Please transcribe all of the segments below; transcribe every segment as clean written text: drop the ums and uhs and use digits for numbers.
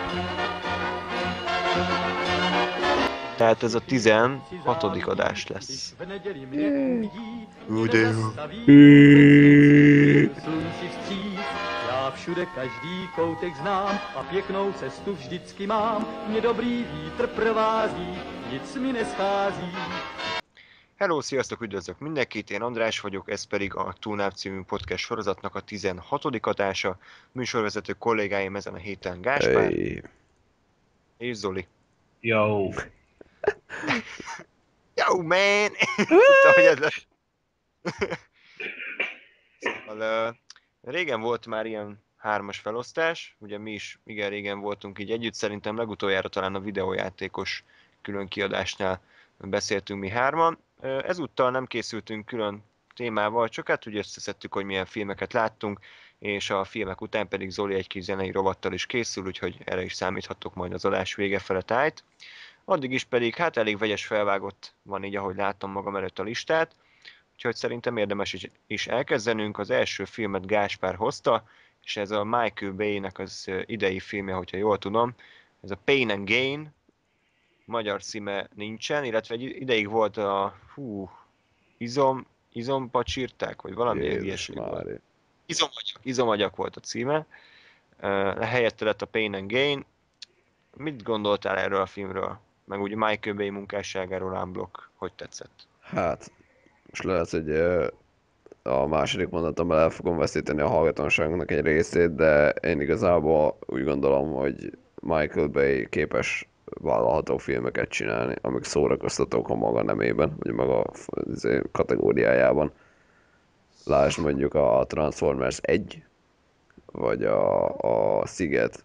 Tehát ez a 16. adás lesz. De jó. Já všude každý koutek znám a pěknou cestu vždycky mám. Mě dobrý vítr provází, nic mi neschází. Hello, sziasztok, üdvözlök mindenkit, én András vagyok, ez pedig a Túlnáv című podcast sorozatnak a 16. adása. Műsorvezető kollégáim ezen a héten Gáspár Hey. és Zoli. Yo. Yo, man! Tudtam, hogy ez lesz. Szóval, régen volt már ilyen 3-as felosztás, ugye mi is igen régen voltunk így együtt, szerintem legutoljára talán a videójátékos külön kiadásnál beszéltünk mi 3-an. Ezúttal nem készültünk külön témával, csak hát úgy összeszedtük, hogy milyen filmeket láttunk, és a filmek után pedig Zoli egy kis zenei rovattal is készül, úgyhogy erre is számíthatok majd az adás vége fele tájt. Addig is pedig hát elég vegyes felvágott van így, ahogy láttam magam előtt a listát, úgyhogy szerintem érdemes is elkezdenünk. Az első filmet Gáspár hozta, és ez a Michael Bay-nek az idei filmje, hogyha jól tudom. Ez a Pain and Gain, magyar címe nincsen, illetve egy ideig volt a izompacsírták, vagy valami ilyesmi volt. Izomagyak volt a címe. Helyette lett a Pain and Gain. Mit gondoltál erről a filmről? Meg úgy Michael Bay munkásságáról unblock, hogy tetszett? Hát, most lehet, hogy a második mondatommal el fogom veszíteni a hallgatóságunknak egy részét, de én igazából úgy gondolom, hogy Michael Bay képes vállalható filmeket csinálni, amik szórakoztatók a maga nemében, vagy maga kategóriájában. Lásd mondjuk a Transformers 1, vagy a Sziget,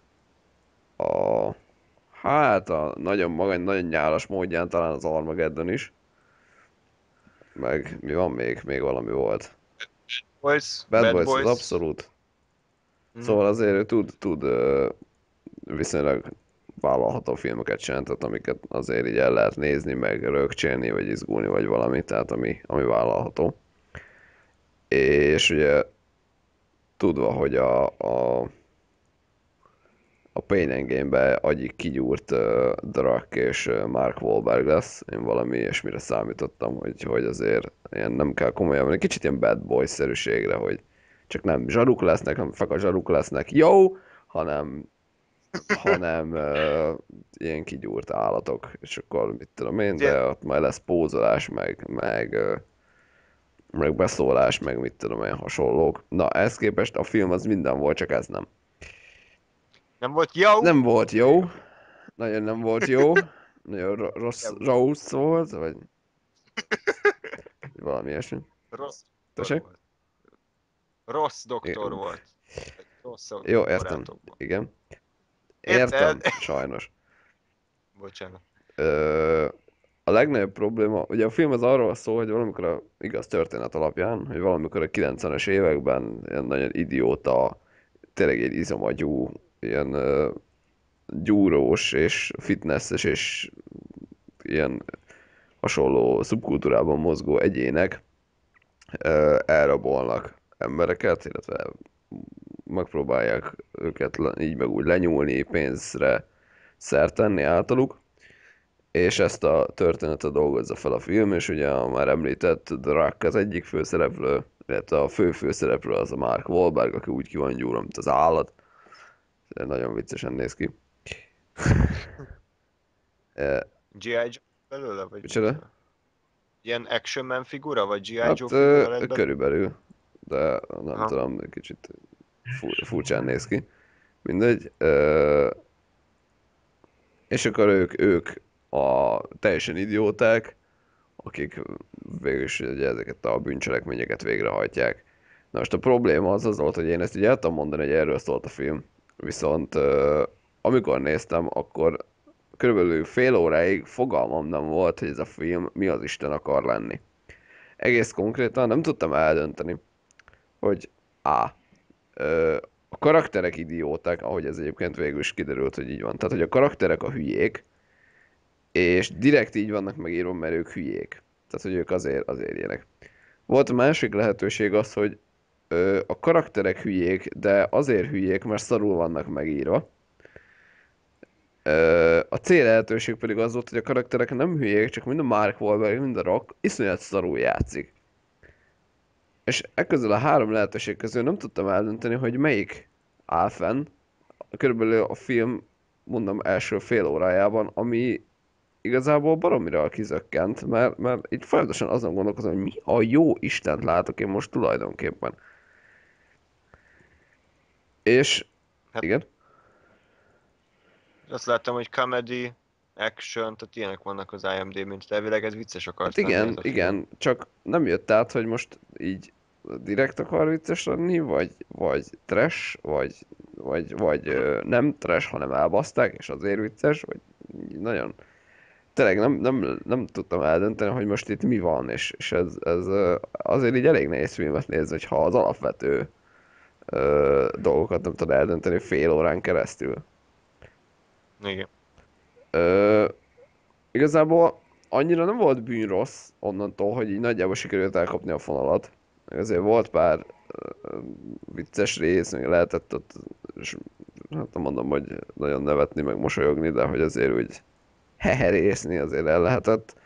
a nagyon nyálas módján talán az Armageddon is. Meg mi van még? Még valami volt. Bad Boys az abszolút. Szóval azért ő tud viszonylag vállalható filmeket csinálni, amiket azért így el lehet nézni, meg rögcsélni, vagy izgulni, vagy valami, tehát ami vállalható. És ugye tudva, hogy a Pain and Gain-be agyig kigyúrt The Rock és Mark Wahlberg lesz. Én valami ilyesmire számítottam, hogy azért ilyen nem kell komolyan venni. Kicsit ilyen Bad Boys-szerűségre, hogy csak nem zsaruk lesznek, nem feka zsaruk lesznek, jó, hanem ilyen kigyúrt állatok. És akkor mit tudom én, de ott majd lesz pózolás, meg beszólás, meg mit tudom én, hasonlók. Na, ehhez képest a film az minden volt, csak ez nem. Nem volt jó? Nem volt jó. Nagyon nem volt jó. Nagyon rossz volt, vagy valami ilyesmi. Rossz Tessék? volt. Rossz doktor volt. Rossz Jó, értem. Igen. Értem, sajnos. Bocsánat. A legnagyobb probléma, ugye a film az arról szól, hogy valamikor igaz történet alapján, hogy valamikor a 90-es években ilyen nagyon idióta, tényleg egy izomagyú, ilyen gyúrós és fitnesses és ilyen hasonló szubkultúrában mozgó egyének elrabolnak embereket, illetve megpróbálják őket így meg úgy lenyúlni, pénzre szert tenni általuk, és ezt a történetet dolgozza fel a film, és ugye a már említett The Rock az egyik főszereplő, illetve a főszereplő az a Mark Wahlberg, aki úgy ki van gyúrva, mint az állat. Nagyon viccesen néz ki. G.I. Joe belőle? Vagy micsoda? Ilyen Action Man figura, vagy G.I. Joe Hát figura lett körülbelül, de nem tudom, kicsit furcsán néz ki. Mindegy. És akkor ők a teljesen idióták, akik végül is ugye, ezeket a bűncselekményeket végrehajtják. Na most a probléma az volt, hogy én ezt így el tudom mondani, hogy erről szólt a film. Viszont amikor néztem, akkor körülbelül fél óráig fogalmam nem volt, hogy ez a film mi az Isten akar lenni. Egész konkrétan nem tudtam eldönteni, hogy a karakterek idióták, ahogy ez egyébként végül is kiderült, hogy így van. Tehát, hogy a karakterek a hülyék, és direkt így vannak megírva, mert ők hülyék. Tehát, hogy ők azért ilyenek. Volt a másik lehetőség az, hogy a karakterek hülyék, de azért hülyék, mert szarul vannak megírva. A cél lehetőség pedig az volt, hogy a karakterek nem hülyék, csak mind a Mark Wahlberg, mind a Rock iszonyat szarul játszik. És ekközül a három lehetőség közül nem tudtam eldönteni, hogy melyik áll fenn. Körülbelül a film, mondom, első fél órájában, ami igazából baromira kizökkent, mert így folyamatosan azon gondolkozom, hogy mi a jó Istent látok én most tulajdonképpen. És Hát igen, azt láttam, hogy comedy, action, tehát ilyenek vannak az IMDb-n, tehát elvileg ez vicces hát akart lenni igen, ez a film. igen, csak nem jött át, hogy most így direkt akar vicces lenni, vagy trash, vagy nem trash, hanem elbaszták, és azért vicces, vagy nagyon... Tényleg nem tudtam eldönteni, hogy most itt mi van, és ez azért így elég nehéz filmet nézni, hogyha az alapvető dolgokat nem tudod eldönteni fél órán keresztül. Igen. Ö, Igazából annyira nem volt bűn rossz onnantól, hogy így nagyjából sikerült elkapni a fonalat. Azért volt pár vicces rész, még lehetett ott, és hát nem mondom, hogy nagyon nevetni, meg mosolyogni, de hogy azért úgy heherészni azért el lehetett.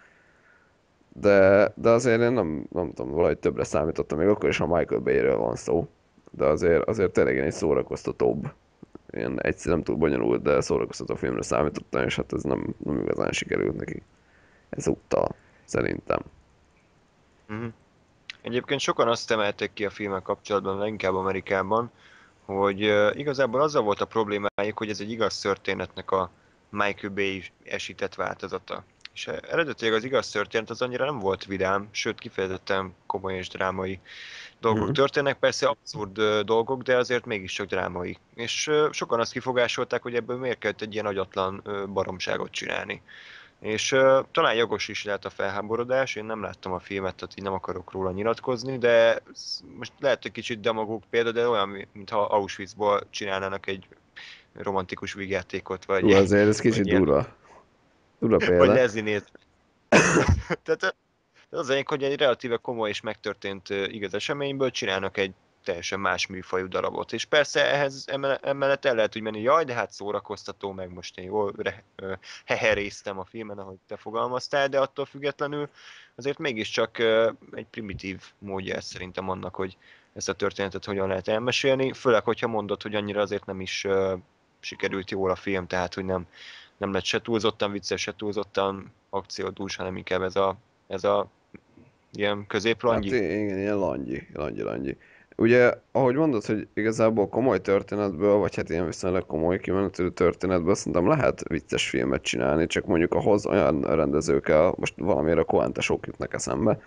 De azért én nem tudom, valahogy többre számítottam, még akkor is, ha Michael Bay-ről van szó. De azért tényleg egy szórakoztatóbb, ilyen egyszer nem túl bonyolult, de szórakoztató filmre számítottam, és hát ez nem igazán sikerült neki ezúttal, szerintem. Mhm. Egyébként sokan azt emelték ki a filmmel kapcsolatban, leginkább Amerikában, hogy igazából azzal volt a problémájuk, hogy ez egy igaz történetnek a Michael Bay esített változata. És eredetileg az igaz történet az annyira nem volt vidám, sőt kifejezetten komoly és drámai dolgok Mhm. történnek, persze abszurd dolgok, de azért mégiscsak drámai. És sokan azt kifogásolták, hogy ebből miért kellett egy ilyen agyatlan baromságot csinálni. És talán jogos is lehet a felháborodás, én nem láttam a filmet, tehát így nem akarok róla nyilatkozni, de most lehet, hogy kicsit demagóg példa, de olyan, mintha Auschwitzból csinálnának egy romantikus vígjátékot, Hú, azért ez vagy kicsit ilyen, durva. Durva vagy példa. lezinéz. Tehát az egyik, hogy egy relatíve komoly és megtörtént igaz eseményből csinálnak egy teljesen más műfajú darabot. És persze ehhez emellett el lehet úgy menni, jaj, de hát szórakoztató, meg most én jól heheréztem a filmen, ahogy te fogalmaztál, de attól függetlenül azért mégiscsak egy primitív módja ez szerintem annak, hogy ezt a történetet hogyan lehet elmesélni, főleg, hogyha mondod, hogy annyira azért nem is sikerült jól a film, tehát hogy nem lett se túlzottan vicces, se túlzottan akciódús, hanem inkább ez a ilyen Hát középrangyi. igen, ilyen langyi. Ugye, ahogy mondod, hogy igazából komoly történetből, vagy hát ilyen viszonylag komoly kimenetelő történetből szerintem lehet vicces filmet csinálni, csak mondjuk ahhoz olyan rendezőkkel, most valamiért a Coen-tesók jutnak eszembe,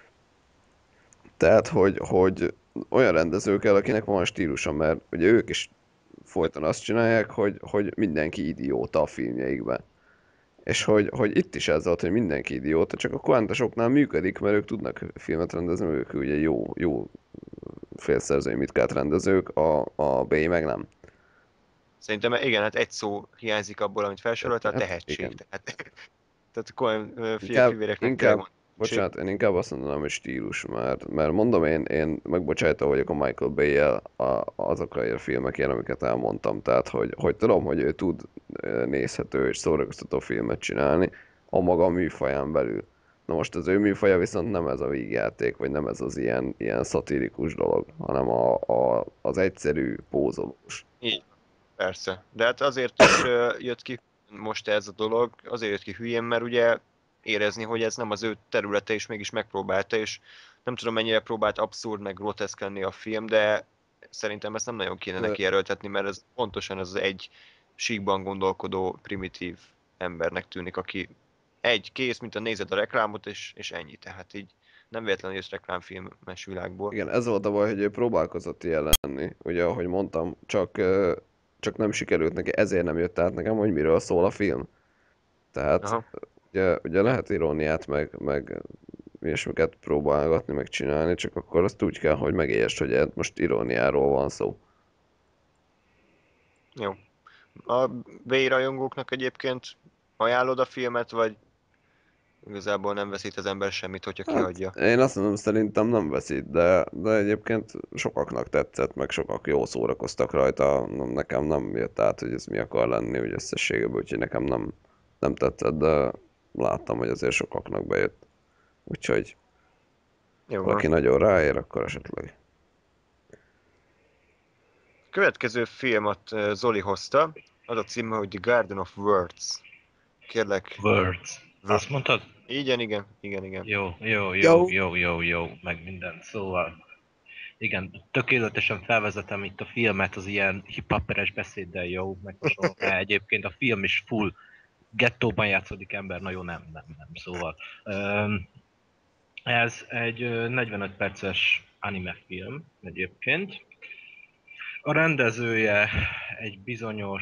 tehát, hogy olyan rendezőkkel, akinek van stílusa, mert ugye ők is folyton azt csinálják, hogy mindenki idióta a filmjeikben. És hogy itt is ez volt, hogy mindenki idióta, csak a Coen-tesóknál működik, mert ők tudnak filmet rendezni, ők ugye jó félszerzői mitkát rendezők, a Bay meg nem. Szerintem igen, hát egy szó hiányzik abból, amit felsorolt, a Hát tehetség. igen. Tehát Coen fivéreknek tényleg Inkább, van tehetség. bocsánat, én inkább azt mondanám, hogy stílus, mert mondom, én megbocsájtó vagyok a Michael Bay-jel azokra a filmekért, amiket elmondtam, tehát hogy tudom, hogy ő tud nézhető és szórakoztató filmet csinálni a maga műfaján belül. Na most az ő műfaja viszont nem ez a vígjáték, vagy nem ez az ilyen szatirikus dolog, hanem az egyszerű pózolós. Így, persze. De hát azért is jött ki most ez a dolog, azért jött ki hülyén, mert ugye érezni, hogy ez nem az ő területe, és mégis megpróbálta, és nem tudom mennyire próbált abszurd, meg groteszk lenni a film, de szerintem ezt nem nagyon kéne De neki erőltetni, mert ez pontosan az egy síkban gondolkodó, primitív embernek tűnik, aki egy kész, mint a nézed a reklámot, és ennyi. Tehát így nem véletlenül jössz reklámfilmes világból. igen, ez volt a baj, hogy ő próbálkozott ilyen lenni, ugye ahogy mondtam, csak nem sikerült neki, ezért nem jött át nekem, hogy miről szól a film. Tehát Aha. ugye lehet iróniát, meg ilyesmiket próbálgatni, meg csinálni, csak akkor azt úgy kell, hogy megértsd, hogy most iróniáról van szó. Jó. A V-rajongóknak egyébként ajánlod a filmet, vagy igazából nem veszít az ember semmit, hogyha Hát kihagyja. én azt mondom, szerintem nem veszít, de egyébként sokaknak tetszett, meg sokak jól szórakoztak rajta. Nekem nem jött át, hogy ez mi akar lenni úgy összességében, úgyhogy nekem nem tetszett, de láttam, hogy azért sokaknak bejött. Úgyhogy Jó van. valaki nagyon ráér, akkor esetleg. Következő filmet Zoli hozta, az a címe, hogy The Garden of Words. Kérlek, Words. Wo- Azt mondtad? igen. Jó, meg minden. Szóval, igen, tökéletesen felvezetem itt a filmet az ilyen hip-hoperes beszéddel, jó, meg hasonlók, mert egyébként a film is full gettóban játszódik ember, na jó, nem, szóval. Ez egy 45 perces anime film egyébként. A rendezője egy bizonyos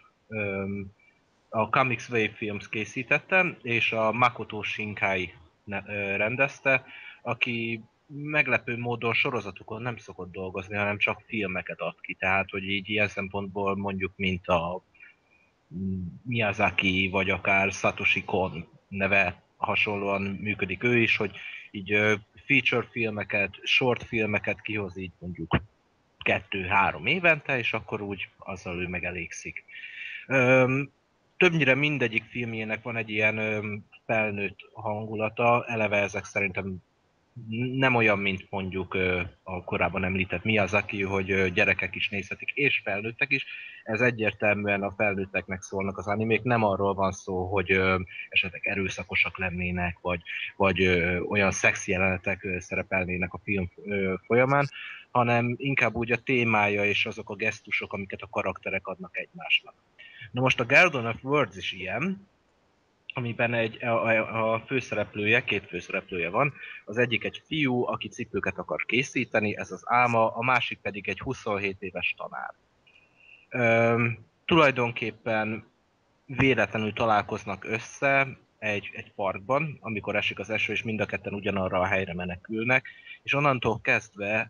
a Comics Wave Films készítette, és a Makoto Shinkai rendezte, aki meglepő módon sorozatokon nem szokott dolgozni, hanem csak filmeket ad ki. Tehát, hogy így ilyen szempontból mondjuk, mint a Miyazaki, vagy akár Satoshi Kon neve hasonlóan működik ő is, hogy így feature filmeket, short filmeket kihoz így mondjuk 2-3 évente, és akkor úgy azzal ő megelégszik. Többnyire mindegyik filmjének van egy ilyen felnőtt hangulata, eleve ezek szerintem nem olyan, mint mondjuk a korábban említett Miyazaki, hogy gyerekek is nézhetik, és felnőttek is. Ez egyértelműen a felnőtteknek szólnak az animék, nem arról van szó, hogy esetleg erőszakosak lennének, vagy olyan szexi jelenetek szerepelnének a film folyamán, hanem inkább úgy a témája és azok a gesztusok, amiket a karakterek adnak egymásnak. Na most a Garden of Words is ilyen, amiben a főszereplője, két főszereplője van. Az egyik egy fiú, aki cipőket akar készíteni, ez az álma, a másik pedig egy 27 éves tanár. Tulajdonképpen véletlenül találkoznak össze egy parkban, amikor esik az eső, és mind a ketten ugyanarra a helyre menekülnek, és onnantól kezdve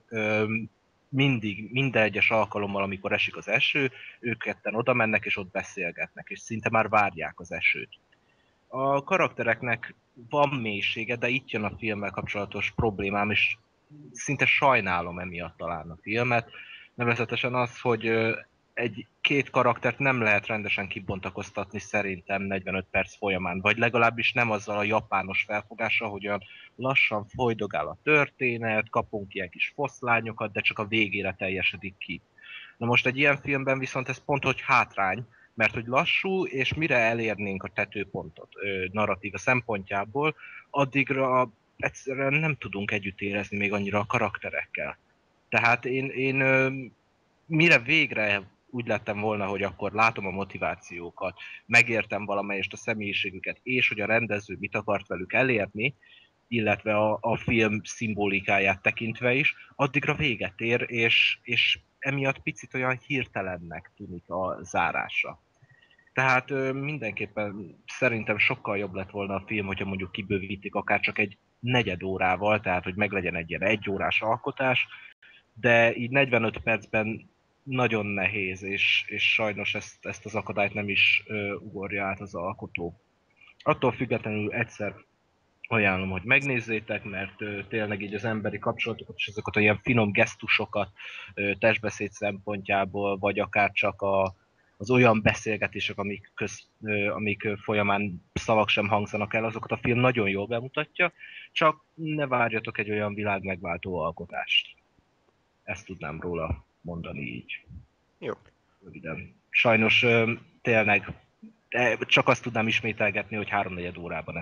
minden egyes alkalommal, amikor esik az eső, ők ketten oda mennek, és ott beszélgetnek, és szinte már várják az esőt. A karaktereknek van mélysége, de itt jön a filmmel kapcsolatos problémám, és szinte sajnálom emiatt talán a filmet. Nevezetesen az, hogy két karaktert nem lehet rendesen kibontakoztatni szerintem 45 perc folyamán, vagy legalábbis nem azzal a japános felfogással, hogy olyan lassan folydogál a történet, kapunk ilyen kis foszlányokat, de csak a végére teljesedik ki. Na most egy ilyen filmben viszont ez pont, hogy hátrány, mert hogy lassú, és mire elérnénk a tetőpontot narratíva szempontjából, addigra egyszerűen nem tudunk együtt érezni még annyira a karakterekkel. Tehát én mire végre úgy lettem volna, hogy akkor látom a motivációkat, megértem valamelyest a személyiségüket, és hogy a rendező mit akart velük elérni, illetve a film szimbolikáját tekintve is, addigra véget ér, és emiatt picit olyan hirtelennek tűnik a zárása. Tehát mindenképpen szerintem sokkal jobb lett volna a film, hogyha mondjuk kibővítik akár csak egy negyed órával, tehát hogy meglegyen egy ilyen egyórás alkotás, de így 45 percben nagyon nehéz, és sajnos ezt az akadályt nem is ugorja át az alkotó. Attól függetlenül egyszer ajánlom, hogy megnézzétek, mert tényleg így az emberi kapcsolatokat és ezeket a ilyen finom gesztusokat testbeszéd szempontjából, vagy akár csak az olyan beszélgetések, amik folyamán szavak sem hangzanak el, azokat a film nagyon jól bemutatja, csak ne várjatok egy olyan világ megváltó alkotást. Ezt tudnám róla mondani így. Jó. Röviden. Sajnos tényleg csak azt tudnám ismételgetni, hogy 3-4 órában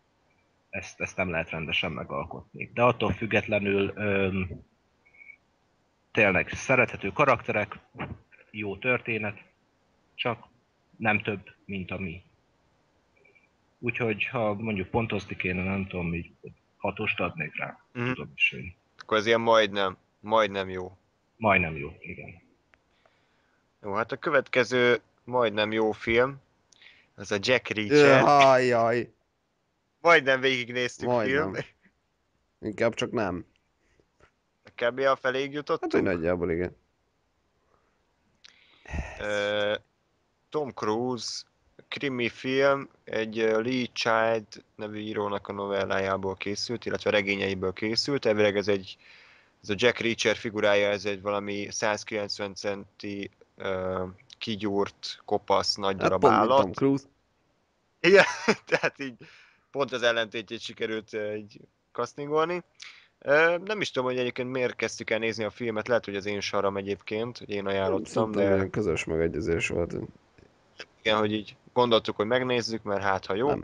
ezt nem lehet rendesen megalkotni. De attól függetlenül tényleg szerethető karakterek, jó történet, csak nem több, mint a mi. Úgyhogy ha mondjuk pontozni kéne, nem tudom, így 6-ost adnék rá. Mhm. Tudom is én. Akkor ez ilyen majdnem jó. Majdnem jó, igen. Jó, hát a következő majdnem jó film, az a Jack Reacher. Hájjaj, Majdnem végignéztük film. majdnem. Inkább csak nem. Kb. A feléig Hát, hogy jutottunk. nagyjából igen. Tom Cruise krimi film egy Lee Child nevű írónak a novellájából készült, illetve regényeiből készült. Elvileg ez a Jack Reacher figurája, ez egy valami 190 centi kigyúrt, kopasz, nagy Hát darab pont, mint Tom állat. Cruise. Igen, tehát így pont az ellentétjét sikerült így castingolni. Nem is tudom, hogy egyébként miért kezdtük el nézni a filmet, lehet, hogy az én saram egyébként, hogy én ajánlottam, Szerintem de ilyen közös megegyezés volt. igen, hogy így gondoltuk, hogy megnézzük, mert hát ha jó. Nem.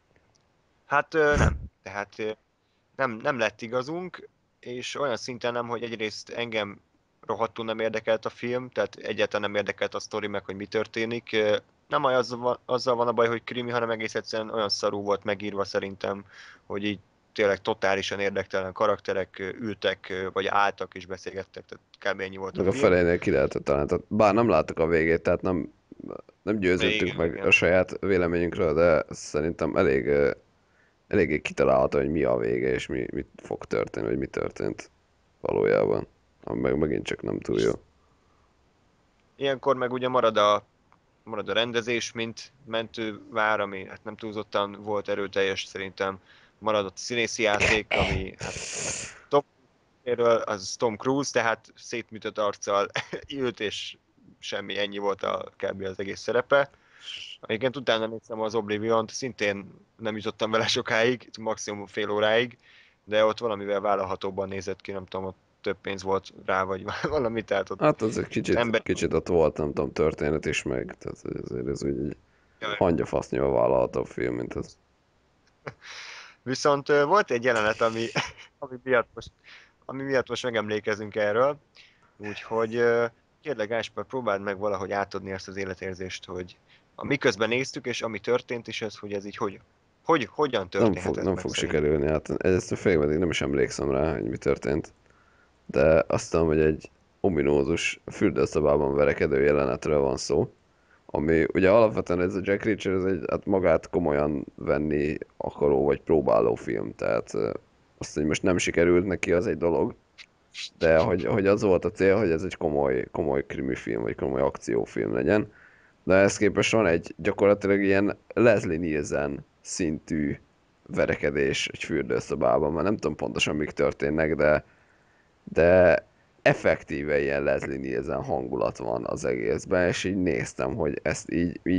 Hát nem. Tehát nem lett igazunk, és olyan szinten nem, hogy egyrészt engem rohadtul nem érdekelt a film, tehát egyáltalán nem érdekelt a sztori meg, hogy mi történik. Nem azzal van a baj, hogy krimi, hanem egész egyszerűen olyan szarú volt megírva szerintem, hogy így tényleg totálisan érdektelen karakterek ültek, vagy álltak és beszélgettek, tehát kb. Ennyi volt a Meg a film. felénél ki lehetett talán. Tehát, bár nem láttuk a végét, tehát nem győződtünk Igen, meg igen. a saját véleményünkről, de szerintem eléggé kitalálható, hogy mi a vége, és mit fog történni, vagy mi történt valójában. Ami meg megint csak nem túl jó. Ilyenkor meg ugye marad a rendezés, mint mentővár, ami hát nem túlzottan volt erőteljes szerintem. Maradott a színészi játék, ami hát Tom Cruise-ről, az Tom Cruise, tehát szétműtött arccal ült, és semmi, ennyi volt kb. Az egész szerepe. Egyébként utána néztem az Oblivion-t, szintén nem jutottam vele sokáig, maximum fél óráig, de ott valamivel vállalhatóban nézett ki, nem tudom, ott több pénz volt rá, vagy valami, tehát ott Hát az egy ember... kicsit ott volt, nem tudom, történet is meg, tehát azért ez úgy egy hangyafasznyval vállalható film, mint az. Viszont volt egy jelenet, ami miatt most megemlékezünk erről, úgyhogy kérlek Gáspár, próbáld meg valahogy átadni ezt az életérzést, hogy miközben néztük, és ami történt is, ez, hogy ez így hogyan történhetett Nem meg fog szerintem. sikerülni, hát ezt félig meddig nem is emlékszem rá, hogy mi történt. De azt tudom, hogy egy ominózus fürdőszobában verekedő jelenetről van szó, ami ugye alapvetően ez a Jack Reacher, ez egy hát magát komolyan venni akaró vagy próbáló film, tehát azt, hogy most nem sikerült neki, az egy dolog, de hogy az volt a cél, hogy ez egy komoly krimi film, vagy komoly akciófilm legyen. De ehhez képest van egy gyakorlatilag ilyen Leslie Nielsen szintű verekedés egy fürdőszobában, mert nem tudom pontosan mik történnek, de effektíve ilyen Leslie Nielsen hangulat van az egészben, és így néztem, hogy ezt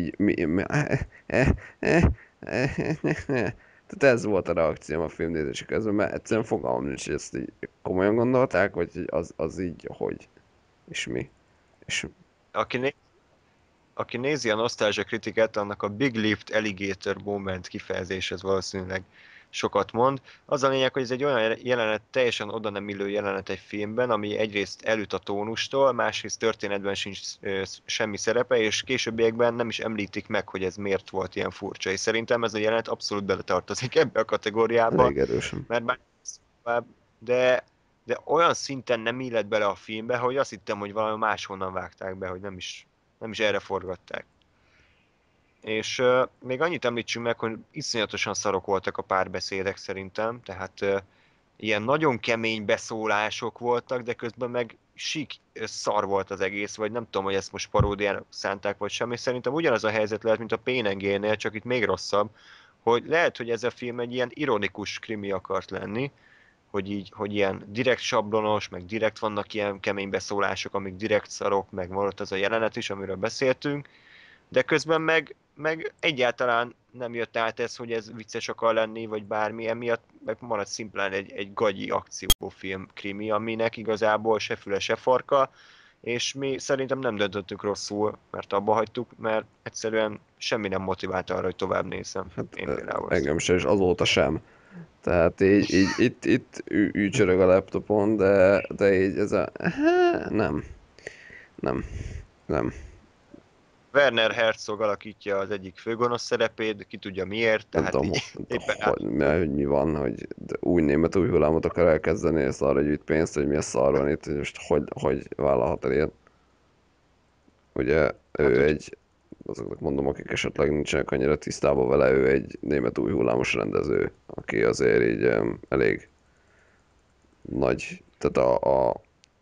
tehát ez volt a reakcióm a film nézése közben, mert egyszerűen fogalmam nincs, hogy ezt így komolyan gondolták, vagy hogy az így hogy, és mi. És Aki, né- aki nézi a nosztalgia kritikát, annak a Big Lift Alligator Moment kifejezés, ez valószínűleg sokat mond. Az a lényeg, hogy ez egy olyan jelenet, teljesen oda nem illő jelenet egy filmben, ami egyrészt elüt a tónustól, másrészt történetben sincs semmi szerepe, és későbbiekben nem is említik meg, hogy ez miért volt ilyen furcsa. És szerintem ez a jelenet abszolút beletartozik ebbe a kategóriába, elég erősen. mert bár de, de olyan szinten nem illett bele a filmbe, hogy azt hittem, hogy valami máshonnan vágták be, hogy nem is erre forgatták. És még annyit említsünk meg, hogy iszonyatosan szarok voltak a párbeszédek szerintem, tehát ilyen nagyon kemény beszólások voltak, de közben meg sík szar volt az egész, vagy nem tudom, hogy ezt most paródiának szánták, vagy sem, és szerintem ugyanaz a helyzet lehet, mint a PNG-nél, csak itt még rosszabb, hogy lehet, hogy ez a film egy ilyen ironikus krimi akart lenni, hogy ilyen direkt sablonos, meg direkt vannak ilyen kemény beszólások, amik direkt szarok, meg volt az a jelenet is, amiről beszéltünk, de közben meg egyáltalán nem jött át ez, hogy ez vicces akar lenni, vagy bármi, emiatt meg marad szimplán egy gagyi akciófilm krimi, aminek igazából se füle, se farka, és mi szerintem nem döntöttük rosszul, mert abba hagytuk, mert egyszerűen semmi nem motivált arra, hogy tovább nézem. Hát Én például ezt. engem sem, és azóta sem. Tehát így itt ücsörög a laptopon, de így ez a... Nem, nem. Werner Herzog alakítja az egyik főgonosz szerepét, de ki tudja miért, Nem tehát tudom, így éppen hogy mi van, hogy új német új hullámot akar elkezdeni, és arra gyűjt pénzt, hogy mi a szar van itt, hogy most hogy vállalhat el ilyet. Ugye hát, ő azoknak mondom, akik esetleg nincsenek annyira tisztában vele, ő egy német új hullámos rendező, aki azért így elég nagy, tehát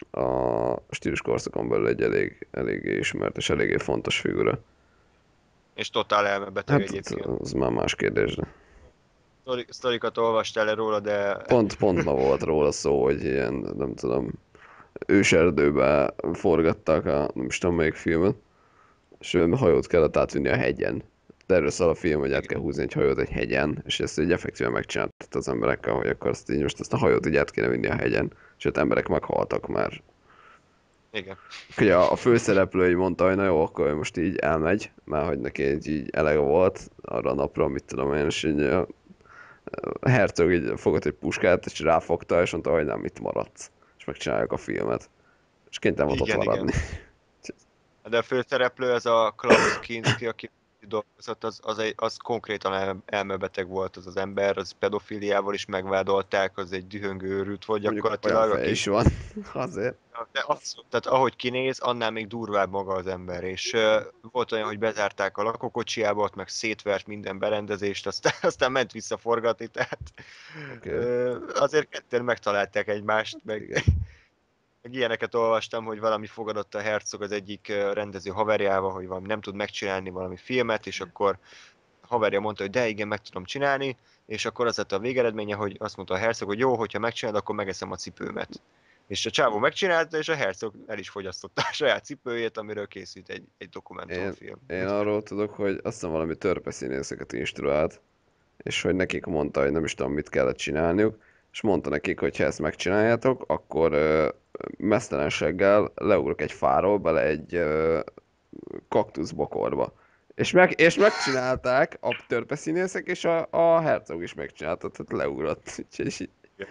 a stílus korszakon belül egy eléggé ismert és eléggé fontos figura. És totál elmebeteg Hát egyébként. az már más kérdés. De. Sztorikat olvastál le róla, de Pont ma volt róla szó, hogy ilyen, nem tudom, őserdőbe forgattak a nem is tudom melyik filmet, és hajót kellett átvinni a hegyen. De erről szól a film, hogy át kell húzni egy hajót egy hegyen, és ezt így effektíven megcsináltat az emberekkel, hogy akkor azt így most ezt a hajót így át kéne vinni a hegyen, és ott emberek meghaltak már. igen. Ugye a főszereplő így mondta, hogy na jó, akkor ő most így elmegy, mert hogy neki így elege volt arra a napra, mit tudom én, és így a herceg így fogott egy puskát, és ráfogta, és mondta, hogy nem, itt maradsz. És megcsináljuk a filmet. És kénytelen volt ott Igen, igen. maradni. De a főszereplő, ez a Klaus Kinski, aki dolgozott, az konkrétan elmebeteg volt az ember, az pedofiliával is megvádolták, az egy dühöngő őrült volt Mondjuk olyan gyakorlatilag, fej aki... is van, azért. De abszolút, tehát ahogy kinéz, annál még durvább maga az ember, és volt olyan, hogy bezárták a lakókocsiába, ott meg szétvert minden berendezést, aztán ment vissza forgatni, tehát Okay. azért ketten megtalálták egymást, meg, Igen. meg ilyeneket olvastam, hogy valami fogadott a Herzog az egyik rendező haverjával, hogy valami nem tud megcsinálni valami filmet, és akkor a haverja mondta, hogy de igen, meg tudom csinálni, és akkor az lett a végeredménye, hogy azt mondta a Herzog, hogy jó, hogyha megcsinálod, akkor megeszem a cipőmet. És a csávó megcsinálta, és a Herzog el is fogyasztotta a saját cipőjét, amiről készült egy dokumentumfilm. Én arról tudok, hogy azt hiszem valami törpeszínészeket instruált, és hogy nekik mondta, hogy nem is tudom, mit kellett csinálniuk, és mondta nekik, hogy ha ezt megcsináljátok, akkor mesztelenséggel leugrok egy fáról bele egy kaktuszbokorba. És megcsinálták a törpeszínészek, és a herceg is megcsinálta, tehát leugrott. Úgyhogy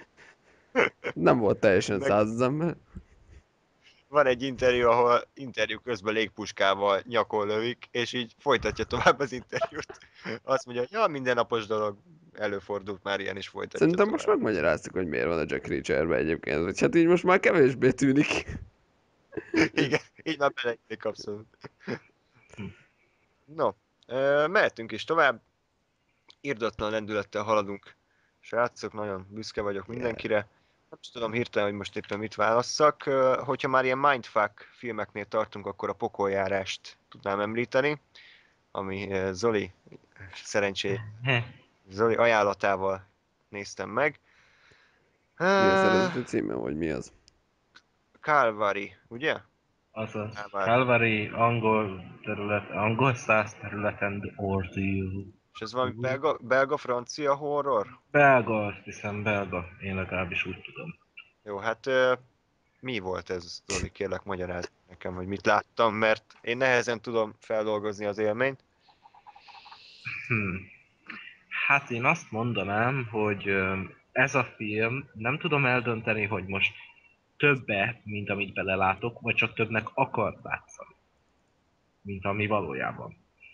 nem volt teljesen Meg 100 az ember. van egy interjú, ahol interjú közben légpuskával nyakon lövik, és így folytatja tovább az interjút. Azt mondja, hogy ja, mindennapos dolog, előfordult már ilyen, is folytatja Szerintem most tovább. megmagyaráztuk, hogy miért van a Jack Reacher-be egyébként. Vagy hát így most már kevésbé tűnik. Igen, így már beleillik abszolút. No, mehetünk is tovább. Irdatlan lendülettel haladunk. Srácok, nagyon büszke vagyok mindenkire. Nem is tudom hirtelen, hogy most éppen mit válasszak. Hogyha már ilyen mindfuck filmeknél tartunk, akkor a Pokoljárást tudnám említeni, ami Zoli ajánlatával néztem meg. Mi az eredeti címe, vagy mi az? Calvary, ugye? Azaz, Calvary. Calvary angol száz területen Ordeal. És ez valami belga-francia horror? Belga, azt hiszem belga, én legalábbis úgy tudom. Jó, hát mi volt ez, Zoli? Kérlek, magyarázz nekem, hogy mit láttam, mert én nehezen tudom feldolgozni az élményt. Hmm. Hát én azt mondanám, hogy ez a film, nem tudom eldönteni, hogy most többe, mint amit belelátok, vagy csak többnek akar látszani, mint ami valójában.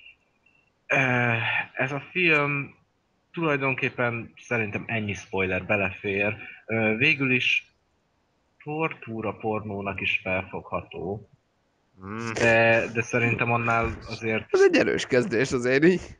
Ez a film tulajdonképpen szerintem ennyi spoiler belefér. Végül is tortúra pornónak is felfogható, Hmm. de szerintem annál azért Ez egy erős kezdés azért így.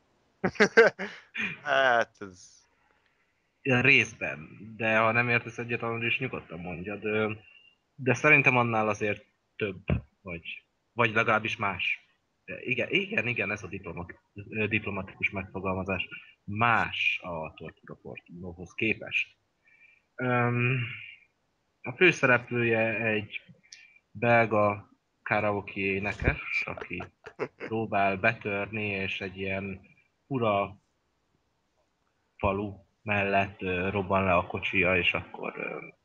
Hát, ez... részben, de ha nem értesz egyet, akkor is nyugodtan mondjad. De szerintem annál azért több, vagy legalábbis más. Igen, ez a diplomatikus megfogalmazás. Más a tortúra pornóhoz képest. A főszereplője egy belga karaoke énekes, aki próbál betörni, és egy ilyen ura falu mellett robban le a kocsia, és akkor